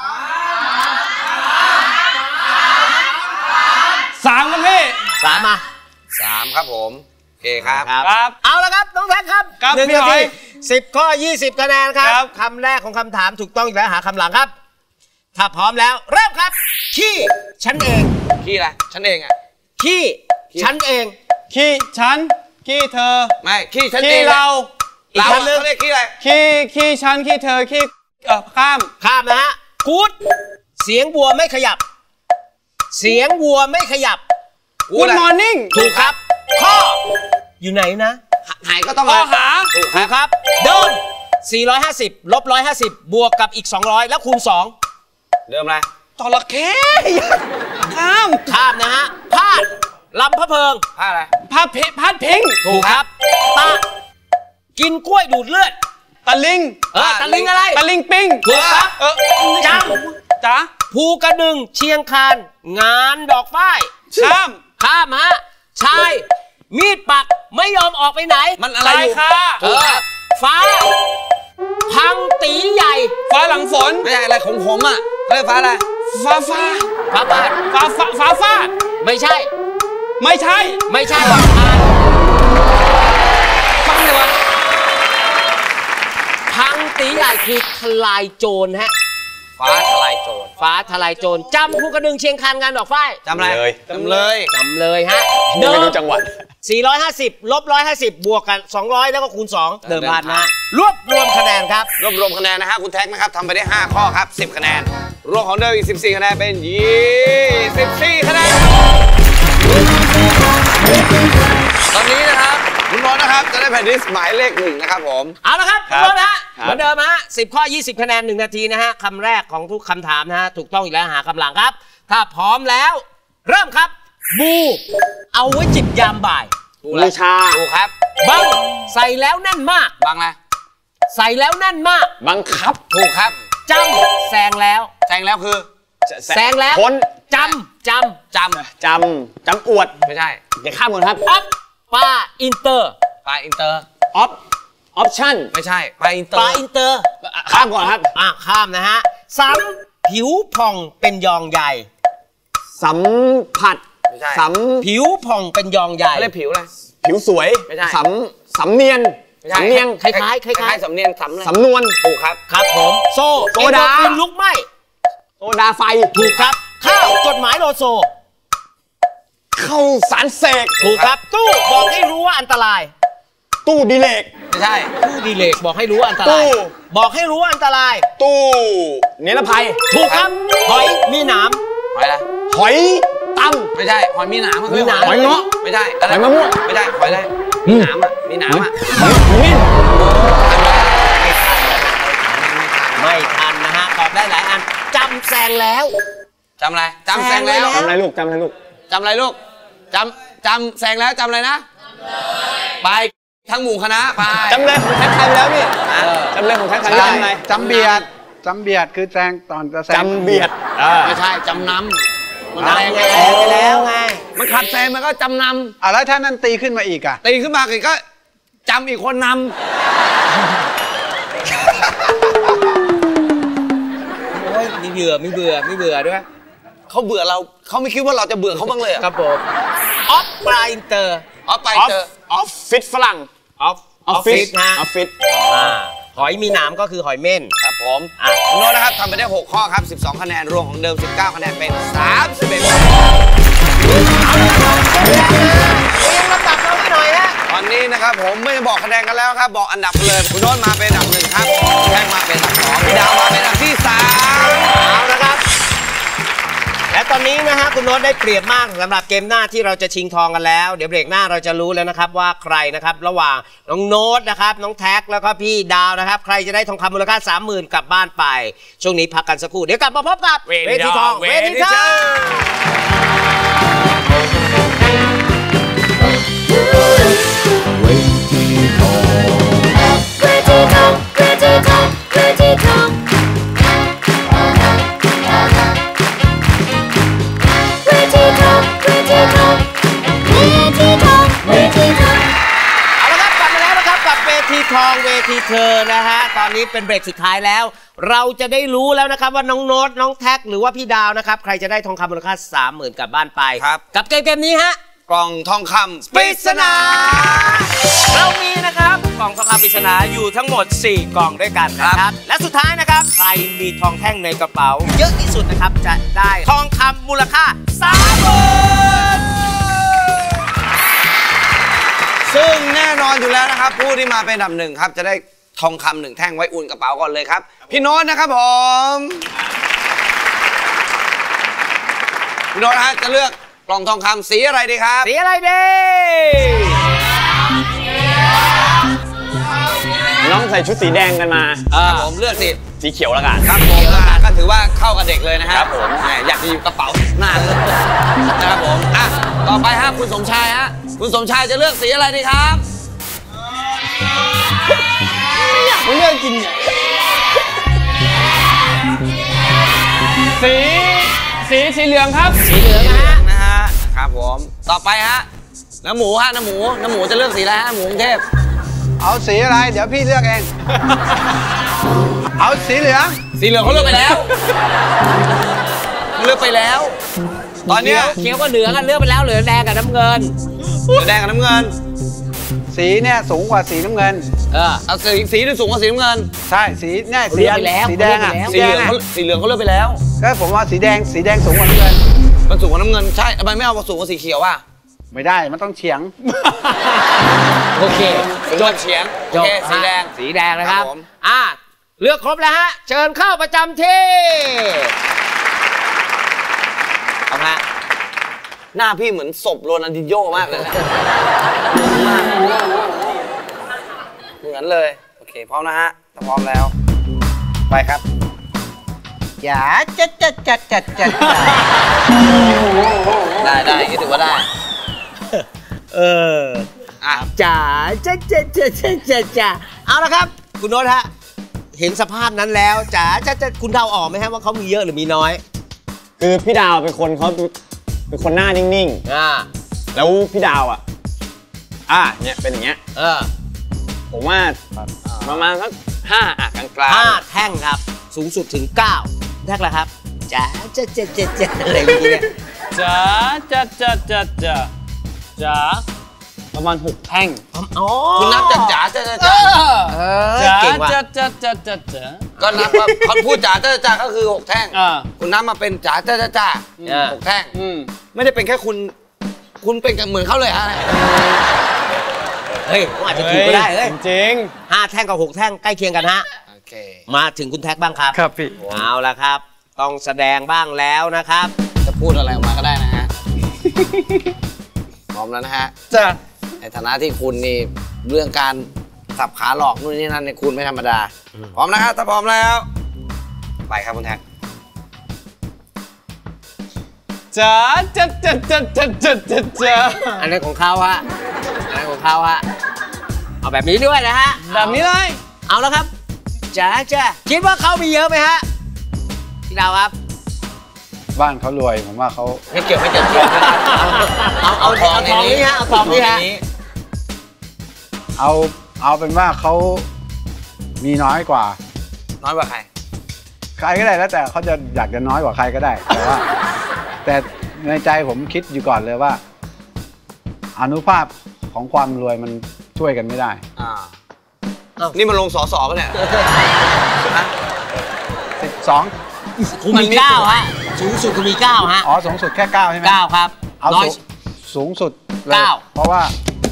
Speaker 5: สามครับพี่
Speaker 3: สามมา
Speaker 2: สามครับผมโอเคครับ
Speaker 5: ครับ
Speaker 3: เอาละครับ น้องแท็กครับ
Speaker 5: ครับ
Speaker 3: หนึ่ง
Speaker 5: พี่
Speaker 3: นา
Speaker 5: หอ
Speaker 3: ที
Speaker 5: ย
Speaker 3: สิบข้อยี่สิบคะแนนครับ
Speaker 5: ครับ
Speaker 3: คำแรกของคำถามถูกต้องอยู่แล้วหาคำหลังครับ ถ้าพร้อมแล้วเริ่มครับ ขี้ฉันเอง
Speaker 2: ขี้อะไรฉันเองอ่ะ
Speaker 3: ขี้ฉันเอง
Speaker 5: ขี้ฉันขี้เธอ
Speaker 2: ไม่ขี้ฉันเอ
Speaker 5: ขี้
Speaker 2: ง
Speaker 5: เรา
Speaker 3: อีก
Speaker 2: เรา
Speaker 3: คำหนึ่ง
Speaker 2: เขาเรียกขี้อะไร
Speaker 5: ขี้ขี้ฉันขี้เธอขี้เอ่อข้าม
Speaker 3: ข้ามนะฮะกูดเสียงวัวไม่ขยับ เสียงวัวไม่ขยับ
Speaker 5: Good morning
Speaker 3: ถูกครับ ข้อ อยู่ไหนนะ
Speaker 2: หายก็ต้อง
Speaker 5: ข้อหา
Speaker 2: ถูกค
Speaker 3: ถู
Speaker 2: รั
Speaker 3: ก
Speaker 2: บ
Speaker 3: ครับเดินสี่ร้อยห้าสิบลบหนึ่งร้อยห้าสิบบวกกับอีกสองร้อยแล้วคูณสอง
Speaker 2: เดิมอะไร
Speaker 5: จระเข้ข้าม
Speaker 3: ข้ามนะฮะพาดลำพะเพิง
Speaker 2: ผ้าอะไร
Speaker 5: พาดเพพาดพิง
Speaker 3: ถูกครับตะกินกล้วยดูดเลือด
Speaker 5: ตะลิง
Speaker 3: เออตะลิงอะไร
Speaker 5: ตะลิงปิง
Speaker 3: ถูกครับ
Speaker 5: เออ
Speaker 3: จัง
Speaker 5: จ้า
Speaker 3: ภูกระดึงเชียงคาน งานดอกฝ้าย
Speaker 5: ข้าม
Speaker 3: ข้ามฮะชาย มีดปักไม่ยอมออกไปไหน
Speaker 2: มันอะไร
Speaker 5: ตาย
Speaker 2: อยู่
Speaker 5: ค่ะ
Speaker 3: ถูกครับฟ้าพังตีใหญ่
Speaker 2: ฟ้าหลังฝนไม่ใช่อะไรของผมอ่ะเขาเรียกฟ้าอะไรฟ้าฟ้า
Speaker 3: ฟ้าฟาด
Speaker 2: ฟ้าฟ้าฟ้าฟาด
Speaker 3: ไม่ใช่
Speaker 2: ไม่ใช่
Speaker 3: ไม่ใช่หรอกอ่าน
Speaker 2: ฟังเลยวะ
Speaker 3: พังตีใหญ่คือทลายโจรฮะ
Speaker 2: ฟ้าทลายโจร
Speaker 3: ฟ้าทลายโจรจำภูกระดึงเชียงคานงานดอกฝ้าย
Speaker 2: จำอะไรจำเลย
Speaker 3: จำเลยฮะ
Speaker 4: เดิมจังหวัด
Speaker 3: สี่ร้อยห้าสิบลบหนึ่งร้อยห้าสิบบวกกันสองร้อยแล้วก็คูณสองเดิมพันนะรวบรวมคะแนนครับ
Speaker 2: รวบรวมคะแนนนะฮะคุณแท็กนะครับทำไปได้ห้าข้อครับสิบคะแนนรวมของเดิมอีกสิบสี่คะแนนเป็นยี่สิบสี่คะแนนตอนนี้นะครับคุณโน้ตนะครับจะได้แผ่นดิสหมายเลขหนึ่งนะครับผม
Speaker 3: เอาละครับคุณโน้ตฮะเหมือนเดิมฮะสิบข้อยี่สิบคะแนนหนึ่งนาทีนะฮะคำแรกของทุกคำถามนะฮะถูกต้องอีกแล้วหาคำหลังครับถ้าพร้อมแล้วเริ่มครับบูเอาไว้จิบยามบ่าย
Speaker 4: บูชา
Speaker 2: ถูกครับ
Speaker 3: บังใส่แล้วแน่นมาก
Speaker 2: บังอะไร
Speaker 3: ใส่แล้วแน่นมาก
Speaker 4: บังคับ
Speaker 2: ถูกครับ
Speaker 3: จำแซงแล้ว
Speaker 2: แซงแล้วคือ
Speaker 3: แซงแล้ว
Speaker 4: พ้น
Speaker 3: จำจำ
Speaker 2: จ
Speaker 4: ำจำจำอวด
Speaker 2: ไม่ใช่
Speaker 4: เดี๋ยวข้ามก่อนครับ
Speaker 3: ออฟปลาอินเตอร์
Speaker 2: ปลาอินเตอร์
Speaker 4: ออฟออปชั่น
Speaker 2: ไม่ใช่ปลาอินเตอร์
Speaker 3: ปลาอินเตอร์
Speaker 4: ข้ามก่อนครับ
Speaker 3: อ่ะข้ามนะฮะสัมผิวผ่องเป็นยองใหญ่
Speaker 4: สัมผัสสัม
Speaker 3: ผิวผ่องเป็นยองใหญ่
Speaker 2: เรียกผิวอะไร
Speaker 4: ผิวสวย
Speaker 2: ไม่ใช่
Speaker 4: สัมสำเนียน
Speaker 2: สำเนียง
Speaker 3: คล้ายคล้ายคล้าย
Speaker 2: สำเนียงสำ
Speaker 4: สำนวน
Speaker 2: ถูกครับ
Speaker 3: ครับผมโซ
Speaker 4: โซดา
Speaker 3: ลุกไหม
Speaker 4: โซดาไฟ
Speaker 3: ถูกครับข้าวจดหมายโลโซ
Speaker 4: เข้าสารเสก
Speaker 3: ถูกครับตู้บอกให้รู้ว่าอันตราย
Speaker 4: ตู้ดีเลก
Speaker 2: ไม่ใช่
Speaker 3: ตู้ดีเลกบอกให้รู้ว่าอันตรายบอกให้รู้ว่าอันตราย
Speaker 4: ตู้เนรภัย
Speaker 3: ถูกครับหอยมีหนาม
Speaker 2: หอยอะไร
Speaker 4: หอยตั้ม
Speaker 2: ไม่ใช่หอยมีหนาม
Speaker 3: มีหนาม
Speaker 4: หอยเงาะ
Speaker 2: ไม่ใช่
Speaker 4: หอยมะม่วง
Speaker 2: ไม่ใช่หอยอะไรมีหนามอ่ะมีหนามอ่ะ
Speaker 4: หอยมิ้น
Speaker 3: ไม่ทันนะฮะตอบได้หลายอันจำแซงแล้ว
Speaker 2: จำอะไรจำแซงแล้ว
Speaker 4: จำอะไรลูกจำอะไรลูก
Speaker 2: จำอะไรลูกจำจำแซงแล้วจำอะไรนะไปทั้งหมู่คณะไป
Speaker 4: จำเลยของแท็กทันแล้วพี่จำเลยของแท็กทันจำอะไร
Speaker 6: จำเบียดจำเบียดคือแซงตอนจะแซง
Speaker 4: จำเบียด
Speaker 2: ไม่ใช่จำนำ
Speaker 3: มันแซงไปแล้วไง
Speaker 2: มันขับแซงมันก็จำนำ
Speaker 6: อ่ะแล้วถ้านั้นตีขึ้นมาอีกอ่ะ
Speaker 2: ตีขึ้นมาอีกก็จำอีกคนนำ
Speaker 3: โอ้ยมีเบื่อไม่เบื่อไม่เบื่อด้วย
Speaker 2: เขาเบื่อเราเขาไม่คิดว่าเราจะเบื่อเขาบ้างเลย
Speaker 3: ครับผมออฟปลาอินเตอร์
Speaker 2: ออฟปลาอินเตอร์
Speaker 4: ออฟฟิศฝรั่ง
Speaker 3: ออฟออฟฟิศฮะ
Speaker 4: ออฟฟิศ
Speaker 3: หอยมีหนามก็คือหอยเม่น
Speaker 2: ครับผมอ่ะคุณโน้ตนะครับทำไปได้หกข้อครับสิบสองคะแนนรวมของเดิมสิบเก้าคะแนนเป็นสามสิบเอ็ดคะแนน
Speaker 3: เรียงลำดับเราหน่อยฮะ
Speaker 2: ตอนนี้นะครับผมไม่บอกคะแนนกันแล้วครับบอกอันดับเลยคุณโน้ตมาเป็นอันดับหนึ่งครับแท็กมาเป็นอันดับสองพี่ดาวมาเป็นอันดับที่สาม
Speaker 3: เอาละครับและตอนนี้นะฮะคุณโน้ตได้เปรียบมากสำหรับเกมหน้าที่เราจะชิงทองกันแล้วเดี๋ยวเบรกหน้าเราจะรู้แล้วนะครับว่าใครนะครับระหว่างน้องโน้ตนะครับน้องแท็กแล้วก็พี่ดาวนะครับใครจะได้ทองคำมูลค่า สามหมื่น กลับบ้านไปช่วงนี้พักกันสักครู่เดี๋ยวกลับมาพบกับเวทีทองเวทีทอง
Speaker 1: เวทีทองเวทีทองเวทีทองเวทีทอง
Speaker 3: เอาละครับกลับมาแล้วนะครับกับเวทีทองเวทีเธอนะฮะตอนนี้เป็นเบรกสุดท้ายแล้วเราจะได้รู้แล้วนะครับว่าน้องโน้ตน้องแท็กหรือว่าพี่ดาวนะครับใครจะได้ทองคำมูลค่า สามหมื่น กลับบ้านไป
Speaker 2: ครับ
Speaker 3: กับเกมเกมนี้ฮะ
Speaker 2: กล่องทองคำปริศนา
Speaker 3: เรามีนะครับกล่องทองคำปริศนาอยู่ทั้งหมดสี่กล่องด้วยกันนะครับและสุดท้ายนะครับใครมีทองแท่งในกระเป๋าเยอะที่สุดนะครับจะได้ทองคำมูลค่า สามหมื่น
Speaker 2: ซึ่งแน่นอนอยู่แล้วนะครับผู้ที่มาเป็นอันดับหนึ่งครับจะได้ทองคำหนึ่งแท่งไว้อุ่นกระเป๋าก่อนเลยครับพี่โน้ตนะครับผมพี่โน้ตฮะจะเลือกกล่องทองคำสีอะไรดีครับ
Speaker 3: สีอะไรดี
Speaker 4: น้องใส่ชุดสีแดงกันมา
Speaker 2: ครับผมเลือกสี
Speaker 4: สีเขียวแล้วกัน
Speaker 2: ครับผมก็ถือว่าเข้ากับเด็กเลยนะครับผมอยากจะอยู่กระเป๋าหน้าเลยนะครับผมอ่ะต่อไปฮะคุณสมชายฮะคุณสมชายจะเลือกสีอะไรดีครับ
Speaker 5: ไม่เลือกกินเนี่ยสีสีสีเหลืองครับ
Speaker 3: สีเหลืองนะฮะ
Speaker 2: นะฮะครับผมต่อไปฮะน้ำหมูฮะน้ำหมูน้ำหมูจะเลือกสีอะไรฮะหมูกรุงเทพ
Speaker 6: เอาสีอะไรเดี๋ยวพี่เลือกเองเอาสีเหลือง
Speaker 2: สีเหลืองเขาเลือกไปแล้วเขาเลือกไปแล้ว ตอนเนี้ย
Speaker 3: เขียวก็เหลืองกันเลือกไปแล้วเหลืองแดงกับน้ำเงิน
Speaker 2: เหลืองแดงกับน้ำเงิน
Speaker 6: สีเนี่ยสูงกว่าสีน้ำเงิน
Speaker 3: เออ
Speaker 2: เอาสีสีที่สูงกว่าสีน้ำเงิน
Speaker 6: ใช่สีเนี่ยสี
Speaker 3: เลือกไปแล้ว
Speaker 6: สีแดงอ่ะ
Speaker 3: เลือกไป
Speaker 2: สี
Speaker 3: แล้ว
Speaker 2: เหลืองเขาสีเหลืองเขาเลือกไปแล้ว
Speaker 6: ก็ผมว่าสีแดงสีแดงสูงกว่าน้ำเงิน
Speaker 2: มันสูงกว่าน้ำเงินใช่ทำไมไม่เอาสูงกว่าสีเขียวอ่ะ
Speaker 6: ไม่ได้มันต้องเฉียง
Speaker 3: โอเค
Speaker 2: จดเฉียงโอเคสีแดง
Speaker 3: สีแดงนะครับ
Speaker 2: ครับผม
Speaker 3: อ่าเลือกครบแล้วฮะเชิญเข้าประจำที่เอาฮะ
Speaker 2: หน้าพี่เหมือนศพโรนัลดินโญ่มากเลยนะเหมือนเลยโอเคพร้อมนะฮะถ้าพร้อมแล้วไปครับ
Speaker 6: อย่าจัดจัดจัดจัดจัด
Speaker 2: ได้ได้อย่างนี้ถือว่าได้
Speaker 3: เออ
Speaker 2: อ่ะ
Speaker 3: จ๋าจ้าจ้าจ้าจ้าจ้าจ้าเอาละครับ คุณโน้ตฮะเห็นสภาพนั้นแล้วจ๋าจ้าจ้าคุณเดาออกไหมฮะว่าเขามีเยอะหรือมีน้อย
Speaker 4: คือพี่ดาวเป็นคนเขาเป็นคนหน้านิ่ง
Speaker 3: อ่า
Speaker 4: ๆ แล้วพี่ดาวอ่ะ อ่ะเนี่ยเป็นอย่างเงี้ย
Speaker 3: เออ
Speaker 4: ผมว่าประมาณสักห้าอ่ะกลางๆ
Speaker 3: ห้าแท่งครับ สูงสุดถึงเก้าแท่งละครับจ๋าจ้าจ้าจ้าจ้าอะไรอย่างเงี้ย
Speaker 5: จ๋าจ๋าจ๋าจ๋าจ๋าจ๋าประมาณหกแท่ง
Speaker 3: อ๋อ
Speaker 2: คุณนับจ๋าจ๋าจ๋าจ๋าจ๋า
Speaker 3: เออ
Speaker 5: จ๋า
Speaker 3: เก่งว่ะ
Speaker 5: จ๋าจ๋าจ๋าจ๋าจ๋า
Speaker 2: ก็นับว่าเขาพูดจ๋าจ๋าจ๋าก็คือหกแท่ง
Speaker 5: อ่า
Speaker 2: คุณนับมาเป็นจ๋าจ๋าจ๋าจ๋าหกแท่ง
Speaker 5: อืม
Speaker 2: ไม่ได้เป็นแค่คุณคุณเป็นเหมือนเขาเลยฮะ
Speaker 3: เฮ้ยผมอาจจะถูกก็ได้เฮ้ย
Speaker 5: จริง
Speaker 3: ห้าแท่งกับหกแท่งใกล้เคียงกันฮะ
Speaker 2: โอเค
Speaker 3: มาถึงคุณแท็กบ้างครับ
Speaker 5: ครับพี่
Speaker 3: เอาละครับ ต้องแสดงบ้างแล้วนะครับ
Speaker 2: จะพูดอะไรออกมาก็ได้นะฮะ พร้อมแล้วนะฮะ
Speaker 5: จ้า
Speaker 2: ในฐานะที่คุณนี่เรื่องการสับขาหลอกนู่นนี่นั่นเนี่ยคุณไม่ธรรมดา พร้อมนะครับถ้าพร้อมแล้ว ไปครับคุณแท็ก
Speaker 5: จ๋าจ๋าจ๋าจ๋าจ๋าจ๋าจ๋าจ๋า
Speaker 3: อันนั้นของเขาฮะอันนั้นของเขาฮะเอาแบบนี้ด้วยนะฮะ
Speaker 5: แบบนี้เลย
Speaker 3: เอาแล้วครับจ้าจ้าคิดว่าเขามีเยอะไหมฮะพี่ดาวครับ
Speaker 6: บ้านเขารวยผมว่าเขา
Speaker 2: ไม่เกี่ยวไม่เกี่ยวเกี่ยว
Speaker 3: เอาเอาเอาทองนี้ฮะเอาทองนี้ฮะ
Speaker 6: เอาเอาเป็นว่าเขามีน้อยกว่า
Speaker 2: น้อยกว่าใคร
Speaker 6: ใครก็ได้แล้วแต่เขาจะอยากจะน้อยกว่าใครก็ได้ แต่ว่า แต่ในใจผมคิดอยู่ก่อนเลยว่าอานุภาพของความรวยมันช่วยกันไม่ได้
Speaker 2: อ่านี่มันลงสอสอป่ะเนี่ย
Speaker 6: สิบสอง
Speaker 3: คุณมีเก้าฮะสูงสุดคุณมีเก้าฮะ
Speaker 6: อ๋อสูงสุดแค่เก้าใช่ไหม
Speaker 3: เก้าครับ
Speaker 6: เอา
Speaker 3: น้อย
Speaker 6: สูงสูงสุดเลย
Speaker 3: เก้า
Speaker 6: เพราะว่า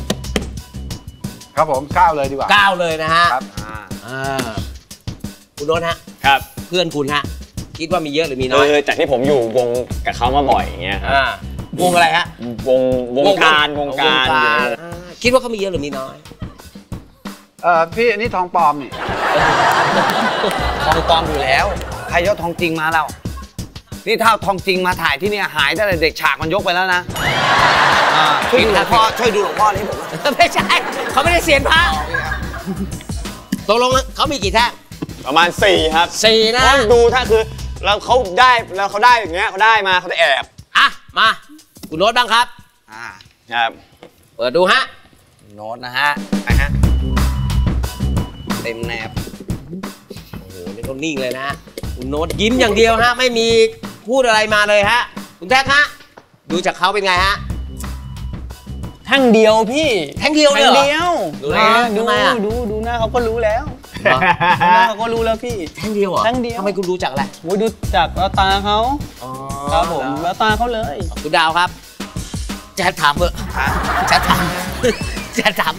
Speaker 6: ครับผมเก้าเลยดีกว่า
Speaker 3: เก้าเลยนะฮะ
Speaker 6: ครับ
Speaker 3: อ่าคุณโน้ตฮะ
Speaker 4: ครับ
Speaker 3: เพื่อนคุณฮะคิดว่ามีเยอะหรือมีน้
Speaker 4: คื
Speaker 3: อย
Speaker 4: อจากที่ผมอยู่วงกับเขามาบ่อยอย่างเงี้ยครับ
Speaker 3: อ่าวงอะไรฮะ
Speaker 4: วงวงการวงการอยู่ในวง
Speaker 3: อ่าคิดว่าเขามีเยอะหรือมีน้อย
Speaker 6: เออพี่อันนี้ทองปลอมนี่
Speaker 2: ทองปลอมอยู่แล้ว ใครยกทองจริงมาเรานี่ถ้าทองจริงมาถ่ายที่เนี่ยหายตั้งแต่เด็กฉากมันยกไปแล้วนะอ่าช่วยดูหลวงพ่อช่วยดูหลวงพ่อนี่ผม
Speaker 3: ไม่ใช่เขาไม่ได้เสียนพระตกลงเขามีกี่แท่ง
Speaker 4: ประมาณสี่ครับ
Speaker 3: สี่นะ
Speaker 4: เพราะดูถ้าคือเราเขาได้แล้วเขาได้อย่างเงี้ยเขาได้มาเขาจะแอบ
Speaker 3: อ่ะมาคุณโน้ตบ้างครับ
Speaker 2: อ่า
Speaker 4: ครับ
Speaker 3: เปิดดูฮะ
Speaker 2: โน้ตนะฮะไปฮะเต็มแนบ
Speaker 3: โอ้โหนี่เขานิ่งเลยนะฮะคุณโน้ตยิ้มอย่างเดียวฮะไม่มีพูดอะไรมาเลยฮะคุณแท็กฮะดูจากเขาเป็นไงฮะ
Speaker 5: แท่งเดียวพี่
Speaker 3: แท่งเดียวเลยเหรอ
Speaker 5: แท่งเดียว
Speaker 3: ดูได้ไง
Speaker 5: ดู
Speaker 3: ทำไมอะ
Speaker 5: ดูดูหน้าเขาก็รู้แล้ว
Speaker 3: เหรอ
Speaker 5: ดูหน้าเขาก็รู้แล้วพี่
Speaker 3: แท่งเดียวเหรอ
Speaker 5: แท่งเดียว
Speaker 3: ทำไมคุณรู้จักอะไร
Speaker 5: โอ้ยดูจากแววตาเขาครับผมแววตาเขาเลย
Speaker 3: คุณดาวครับแจ๊ดถามเถอะแจ๊ดถามแจ๊ดถาม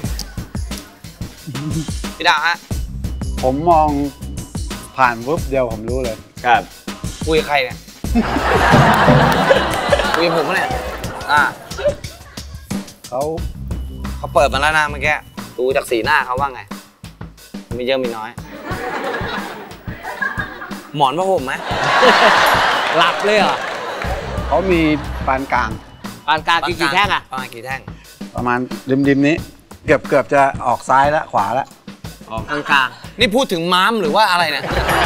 Speaker 2: พี่ดาวฮะ
Speaker 6: ผมมองผ่านปุ๊บเดียวผมรู้เลย
Speaker 4: ครับ
Speaker 2: คุยกับใครเนี่ย คุยกับผมปะเนี่ยอ่า
Speaker 6: เขา
Speaker 2: เขาเปิดมาแล้วนะเมื่อกี้ดูจากสีหน้าเขาว่าไงมีเยอะมีน้อย หมอนผ้าห่มไหม
Speaker 3: หลับเลยเหรอ
Speaker 6: เขามีปานกลาง
Speaker 3: ปานกลางกี่กี่แท่งอะ
Speaker 2: ประมาณกี่แท่ง
Speaker 6: ประมาณริมๆนี้ เกือบเกือบจะออกซ้ายและขวาแล้ว
Speaker 3: กลางกลาง
Speaker 2: นี่พูดถึงม้ามหรือว่าอะไรเนี่ย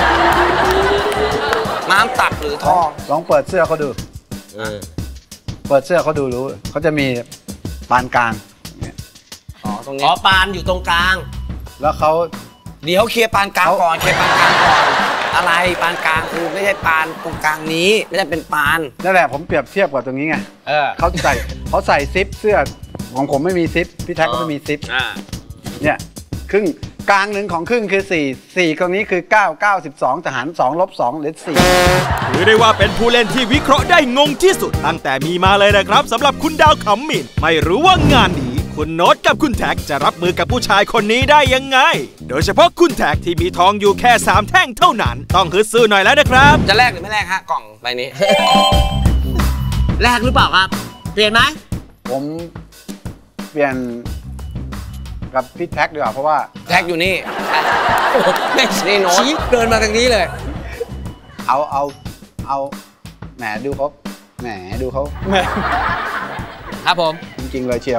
Speaker 2: ม้ามตัดหรือทอง
Speaker 6: ลองเปิดเสื้อเขาดู
Speaker 3: เออ
Speaker 6: เปิดเสื้อเขาดูรู้เขาจะมีปานกลางเนี่ย
Speaker 2: อ๋อตรง
Speaker 3: ข
Speaker 2: นี้
Speaker 3: อปานอยู่ตรงกลาง
Speaker 6: แล้วเขา
Speaker 2: เดี๋ยวเคลียร์ปานกลางก่อนเคลียร์ปานกลางก่อนอะไรปานกลางคือไม่ใช่ปานตรงกลางนี้ไม่ใช่เป็นปาน
Speaker 6: นั่นแหละผมเปรียบเทียบกับตรงนี้ไง
Speaker 2: เออ
Speaker 6: เขาใส่เขาใส่ซิปเสื้อของผมไม่มีซิปพี่แท็กก็ไม่มีซิป
Speaker 2: อ่า
Speaker 6: เนี่ยครึ่งกลางหนึ่งของครึ่งคือสี่ สี่ตรงนี้คือเก้า เก้า สิบสองทหารสองลบสองเหลือสี่
Speaker 8: ถือได้ว่าเป็นผู้เล่นที่วิเคราะห์ได้งงที่สุดตั้งแต่มีมาเลยนะครับสำหรับคุณดาวขำมินไม่รู้ว่างานนี้คุณโน้ตกับคุณแท็กจะรับมือกับผู้ชายคนนี้ได้ยังไงโดยเฉพาะคุณแท็กที่มีทองอยู่แค่สามแท่งเท่านั้นต้องฮึดสู้หน่อยแล้วนะครับ
Speaker 2: จะแลกหรือไม่แลกฮะกล่องใบนี้
Speaker 3: แลกหรือเปล่าครับเปลี่ยนไหม
Speaker 6: ผมเปลี่ยนกับพี่แท็กดีกว่าเพราะว่า
Speaker 2: แท็กอยู่นี่ไม่ใช่โน้ต
Speaker 3: ชี้เดินมาทางนี้เลย
Speaker 6: เอาเอาเอาแหมดูเขาแหมดูเขา
Speaker 3: ครับผม
Speaker 6: จริงๆเลยเชียว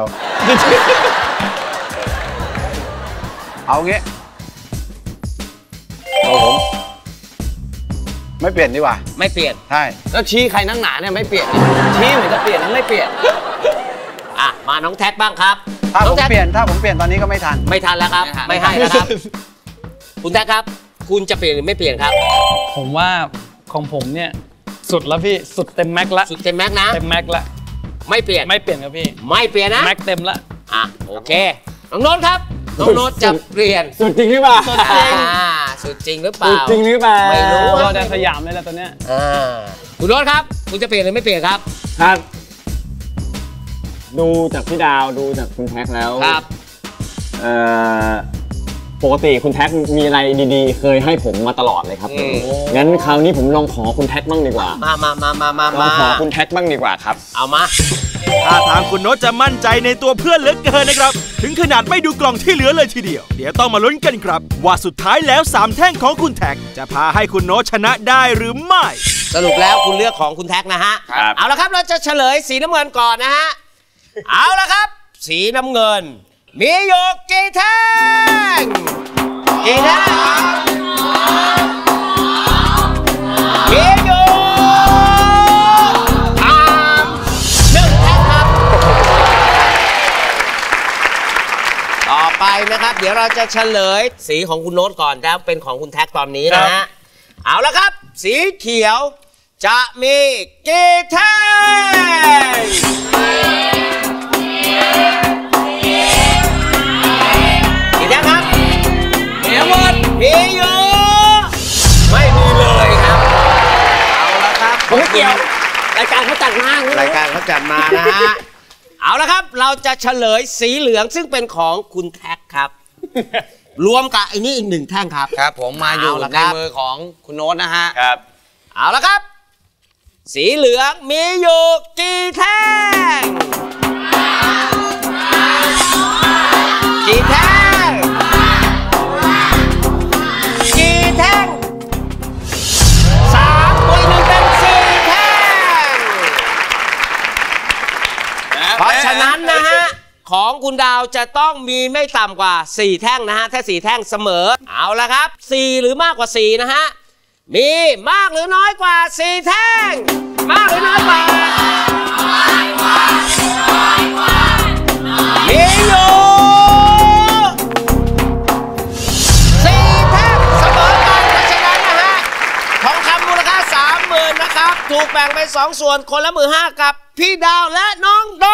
Speaker 6: เอางี้เอาผมไม่เปลี่ยนดีกว่า
Speaker 3: ไม่เปลี่ยน
Speaker 6: ใช่
Speaker 2: แล้วชี้ใครนั่งหนาเนี่ยไม่เปลี่ยนชี้เหมือนจะเปลี่ยนแล้วไม่เปลี่ยน
Speaker 3: อ่ะมาน้องแท็กบ้างครับ
Speaker 6: ถ้า
Speaker 3: น้
Speaker 6: ผ
Speaker 3: อง
Speaker 6: ม
Speaker 3: แท็ก
Speaker 6: เปลี่ยนถ้าผมเปลี่ยนตอนนี้ก็ไม่ทัน
Speaker 3: ไม่ทันแล้วครับ
Speaker 2: ไม่
Speaker 3: ไม่
Speaker 2: ทัน
Speaker 3: ให้แล้วครับ คุณแท็กครับ คุณจะเปลี่ยนหรือไม่เปลี่ยนครับ
Speaker 5: ผมว่าของผมเนี่ยสุดแล้วพี่สุดเต็มแม็กซ์ละ
Speaker 3: สุดเต็มแม็กซ์นะ
Speaker 5: เต็มแม็กซ์ละ
Speaker 3: ไม่เปลี่ยน
Speaker 5: ไม่เปลี่ยนครับพี่
Speaker 3: ไม่เปลี่ยนนะ
Speaker 5: แม็กซ์เต็มละ
Speaker 3: อ่ะโอเคน้องโน้ตครับน้องโน้ตจะเปลี่ยน
Speaker 4: สุดจริงหรือเปล่า
Speaker 3: สุดจริงอ่าสุดจริงหรือเปล่า
Speaker 4: สุดจริงหรือเปล่า
Speaker 3: ไม่รู้
Speaker 5: รอแดนสยามเลยแหละตอนเนี้ย
Speaker 3: อ่าคุณโน้ตครับ คุณจะเปลี่ยนหรือไม่เปลี่ยนครับ
Speaker 4: ครับ ดูจากพี่ดาวดูจากคุณแท็กแล้ว
Speaker 3: ครับ
Speaker 4: เอ่อปกติคุณแท็กมีอะไรดีๆ เคยให้ผมมาตลอดเลยครับงั้นคราวนี้ผมลองขอคุณแท็กบ้างดีกว่า
Speaker 3: มามามามามา
Speaker 4: ลอง
Speaker 3: มา
Speaker 4: ขอคุณแท็กบ้างดีกว่าครับ
Speaker 3: เอามา
Speaker 8: ถ้าทางคุณโน้ตจะมั่นใจในตัวเพื่อนเหลือเกินนะครับถึงขนาดไม่ดูกล่องที่เหลือเลยทีเดียวเดี๋ยวต้องมาลุ้นกันครับว่าสุดท้ายแล้วสามแท่งของคุณแท็กจะพาให้คุณโน้ตชนะได้หรือไม่
Speaker 3: สรุปแล้วคุณเลือกของคุณแท็กนะฮะ
Speaker 4: ครับ
Speaker 3: เอาละครับเราจะเฉลยสีน้ำเงินก่อนนะฮะ เอาละครับ สีน้ำเงิน มีอยู่กี่แท่งกี่แท่งมีอยู่สามหนึ่งแท่งครับ ต่อไปนะครับ เดี๋ยวเราจะเฉลยสีของคุณโน้ตก่อนแล้วเป็นของคุณแท็กตอนนี้นะฮะ เอาละครับ สีเขียวจะมีกี่แท่งกี่แท่งครับมีทั้งหมดมีอยู่ไม่มีเลยครับ เอาละครับผมไม่เกี่ยวรายการเขาจัดมารายการเขาจัดมานะฮะ เอาละครับเราจะเฉลยสีเหลืองซึ่งเป็นของคุณแท็กครับ รวมกับไอ้นี่อีกหนึ่งแท่งครับ
Speaker 2: ครับผมมาอยู่
Speaker 3: เอาละ
Speaker 2: ใน
Speaker 3: ครับ
Speaker 2: มือของคุณโน้ตนะฮะ
Speaker 4: ครับ
Speaker 3: เอาละครับ สีเหลืองมีอยู่กี่แท่งกี่แท่งกี่แท่งสามบวกหนึ่งเป็นสี่แท่งเพราะฉะนั้นนะฮะของคุณดาวจะต้องมีไม่ต่ำกว่าสี่แท่งนะฮะถ้าสี่แท่งเสมอเอาละครับสี่หรือมากกว่าสี่นะฮะมีมากหรือน้อยกว่าสี่แท่งมากหรือน้อยกว่ามีอยู่สี่แท่งเสมอกันเพราะฉะนั้นนะฮะทองคำมูลค่าสามหมื่นนะครับถูกแบ่งเป็นสองส่วนคนละหมื่นห้ากับพี่ดาวและน้องโด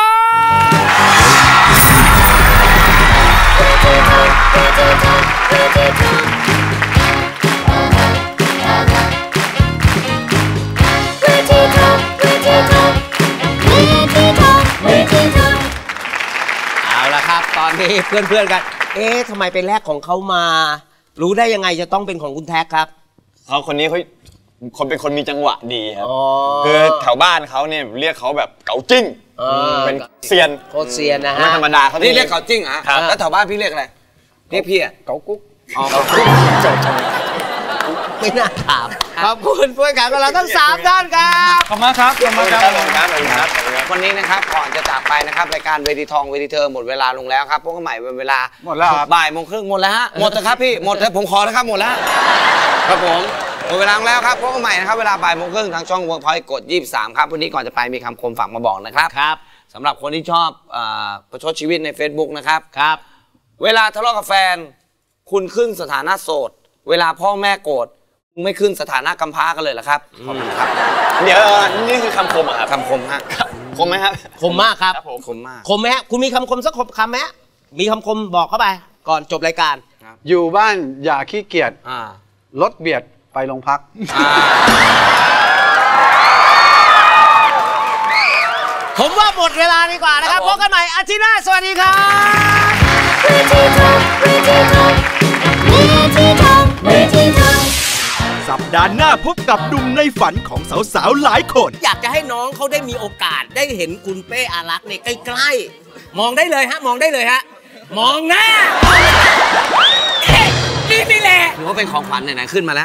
Speaker 3: เอาละครับตอนนี้เพื่อนๆกัน เอ๊ะทำไมไปแลกของเขามา รู้ได้ยังไงจะต้องเป็นของคุณแท็กครับ
Speaker 4: เขาคนนี้เขาคนเป็นคนมีจังหวะดีครับ
Speaker 3: อ๋อ
Speaker 4: คือแถวบ้านเขาเนี่ยเรียกเขาแบบเก๋าจิ้ง
Speaker 3: เออ
Speaker 4: เป็นเซียน
Speaker 3: โคตรเซียนนะ
Speaker 4: ไม่
Speaker 3: ฮะ
Speaker 4: ธรรมดาเขา
Speaker 2: นี่เรียกเขาจริงเหรอ
Speaker 4: ครับ
Speaker 2: แล้วแถวบ้านพี่เรียกอะไรเรียกพี่อะ
Speaker 6: เกากุ๊ก
Speaker 3: ไม่น่าถาม ขอบคุณผู้แข่งขันของเราทั้งสามท่านครับ
Speaker 5: ขอบคุณมากครับขอบคุณมากครับ
Speaker 2: ครับวันนี้นะครับก่อนจะจากไปนะครับรายการเวทีทองเวทีเธอหมดเวลาลงแล้วครับพบกันใหม่เป็นเวลา
Speaker 6: หมดแล้วครับ
Speaker 2: บ่ายโมงครึ่งหมดแล้วฮะหมดแล้วครับพี่หมดแล้วผมขอแล้วครับหมดแล้วครับผมหมดเวลาลงแล้วครับพบกันใหม่นะครับเวลาบ่ายโมงครึ่งทางช่องเวิร์กพอยต์กดยี่สิบสามครับวันนี้ก่อนจะไปมีคำคมฝากมาบอกนะครับ
Speaker 3: ครับ
Speaker 2: สำหรับคนที่ชอบเอ่อประชดชีวิตใน Facebook นะครับ
Speaker 3: ครับ
Speaker 2: เวลาทะเลาะกับแฟนคุณขึ้นสถานะโสด เวลาพ่อแม่โกรธไม่ขึ้นสถานะกำพร้ากันเลยเหรอครับขอบคุณครับ
Speaker 4: เดี๋ยวนี่คือคำคมเหรอครับ
Speaker 2: คำคมฮะ
Speaker 4: คมไหมครับ
Speaker 3: คมมากครับ
Speaker 2: คมมาก
Speaker 3: คมไหมฮะคุณมีคำคมสักคำไหมฮะมีคำคมบอกเข้าไป ก่อนจบรายการ
Speaker 6: อยู่บ้านอย่าขี้เกียจ
Speaker 2: อ่า
Speaker 6: รถเบียดไปโรงพัก
Speaker 3: ผมว่าหมดเวลาดีกว่านะครับพบกันใหม่อาทิตย์หน้าสวัสดีครับ
Speaker 1: เวทีทองเวทีทองเวทีทองเวทีทอง
Speaker 8: สัปดาห์หน้าพบกับหนุ่มในฝันของสาวๆหลายคน
Speaker 3: อยากจะให้น้องเขาได้มีโอกาสได้เห็นคุณเป้อารักษ์เนี่ยใกล้ๆมองได้เลยฮะมองได้เลยฮะมองหน้ามองหน้าเอ๊ะนี่นี่แหละ
Speaker 2: ถือว่าเป็นของขวัญไหนๆขึ้นมาแล้ว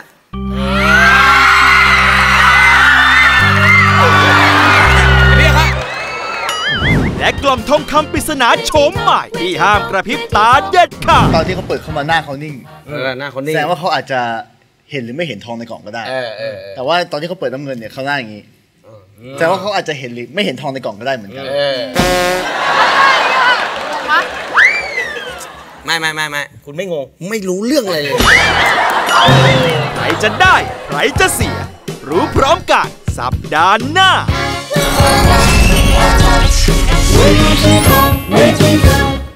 Speaker 8: และกล่องทองคำปริศนาโฉมใหม่ที่ห้ามกระพริบตาเด็ดขาด
Speaker 9: ตอนที่เขาเปิดเข้ามาหน้าเขานิ่ง
Speaker 2: เออหน้าคนนี้
Speaker 9: แสดงว่าเขาอาจจะเห็นหรือไม่เห็นทองในกล่องก็ได้
Speaker 2: เออเออเออ
Speaker 9: แต่ว่าตอนที่เขาเปิดน้ำเงินเนี่ยเขาหน้าอย่างนี้แสดงว่าเขาอาจจะเห็นหรือไม่เห็นทองในกล่องก็ได้เหมือนกัน
Speaker 2: ไม่ไม่ไม่ไม่
Speaker 3: คุณไม่งง
Speaker 2: ไม่รู้เรื่องอะไรเลย
Speaker 8: ใครจะได้ ใครจะเสีย รู้พร้อมกันสัปดาห์หน้า
Speaker 1: เวทีทองเวทีทอง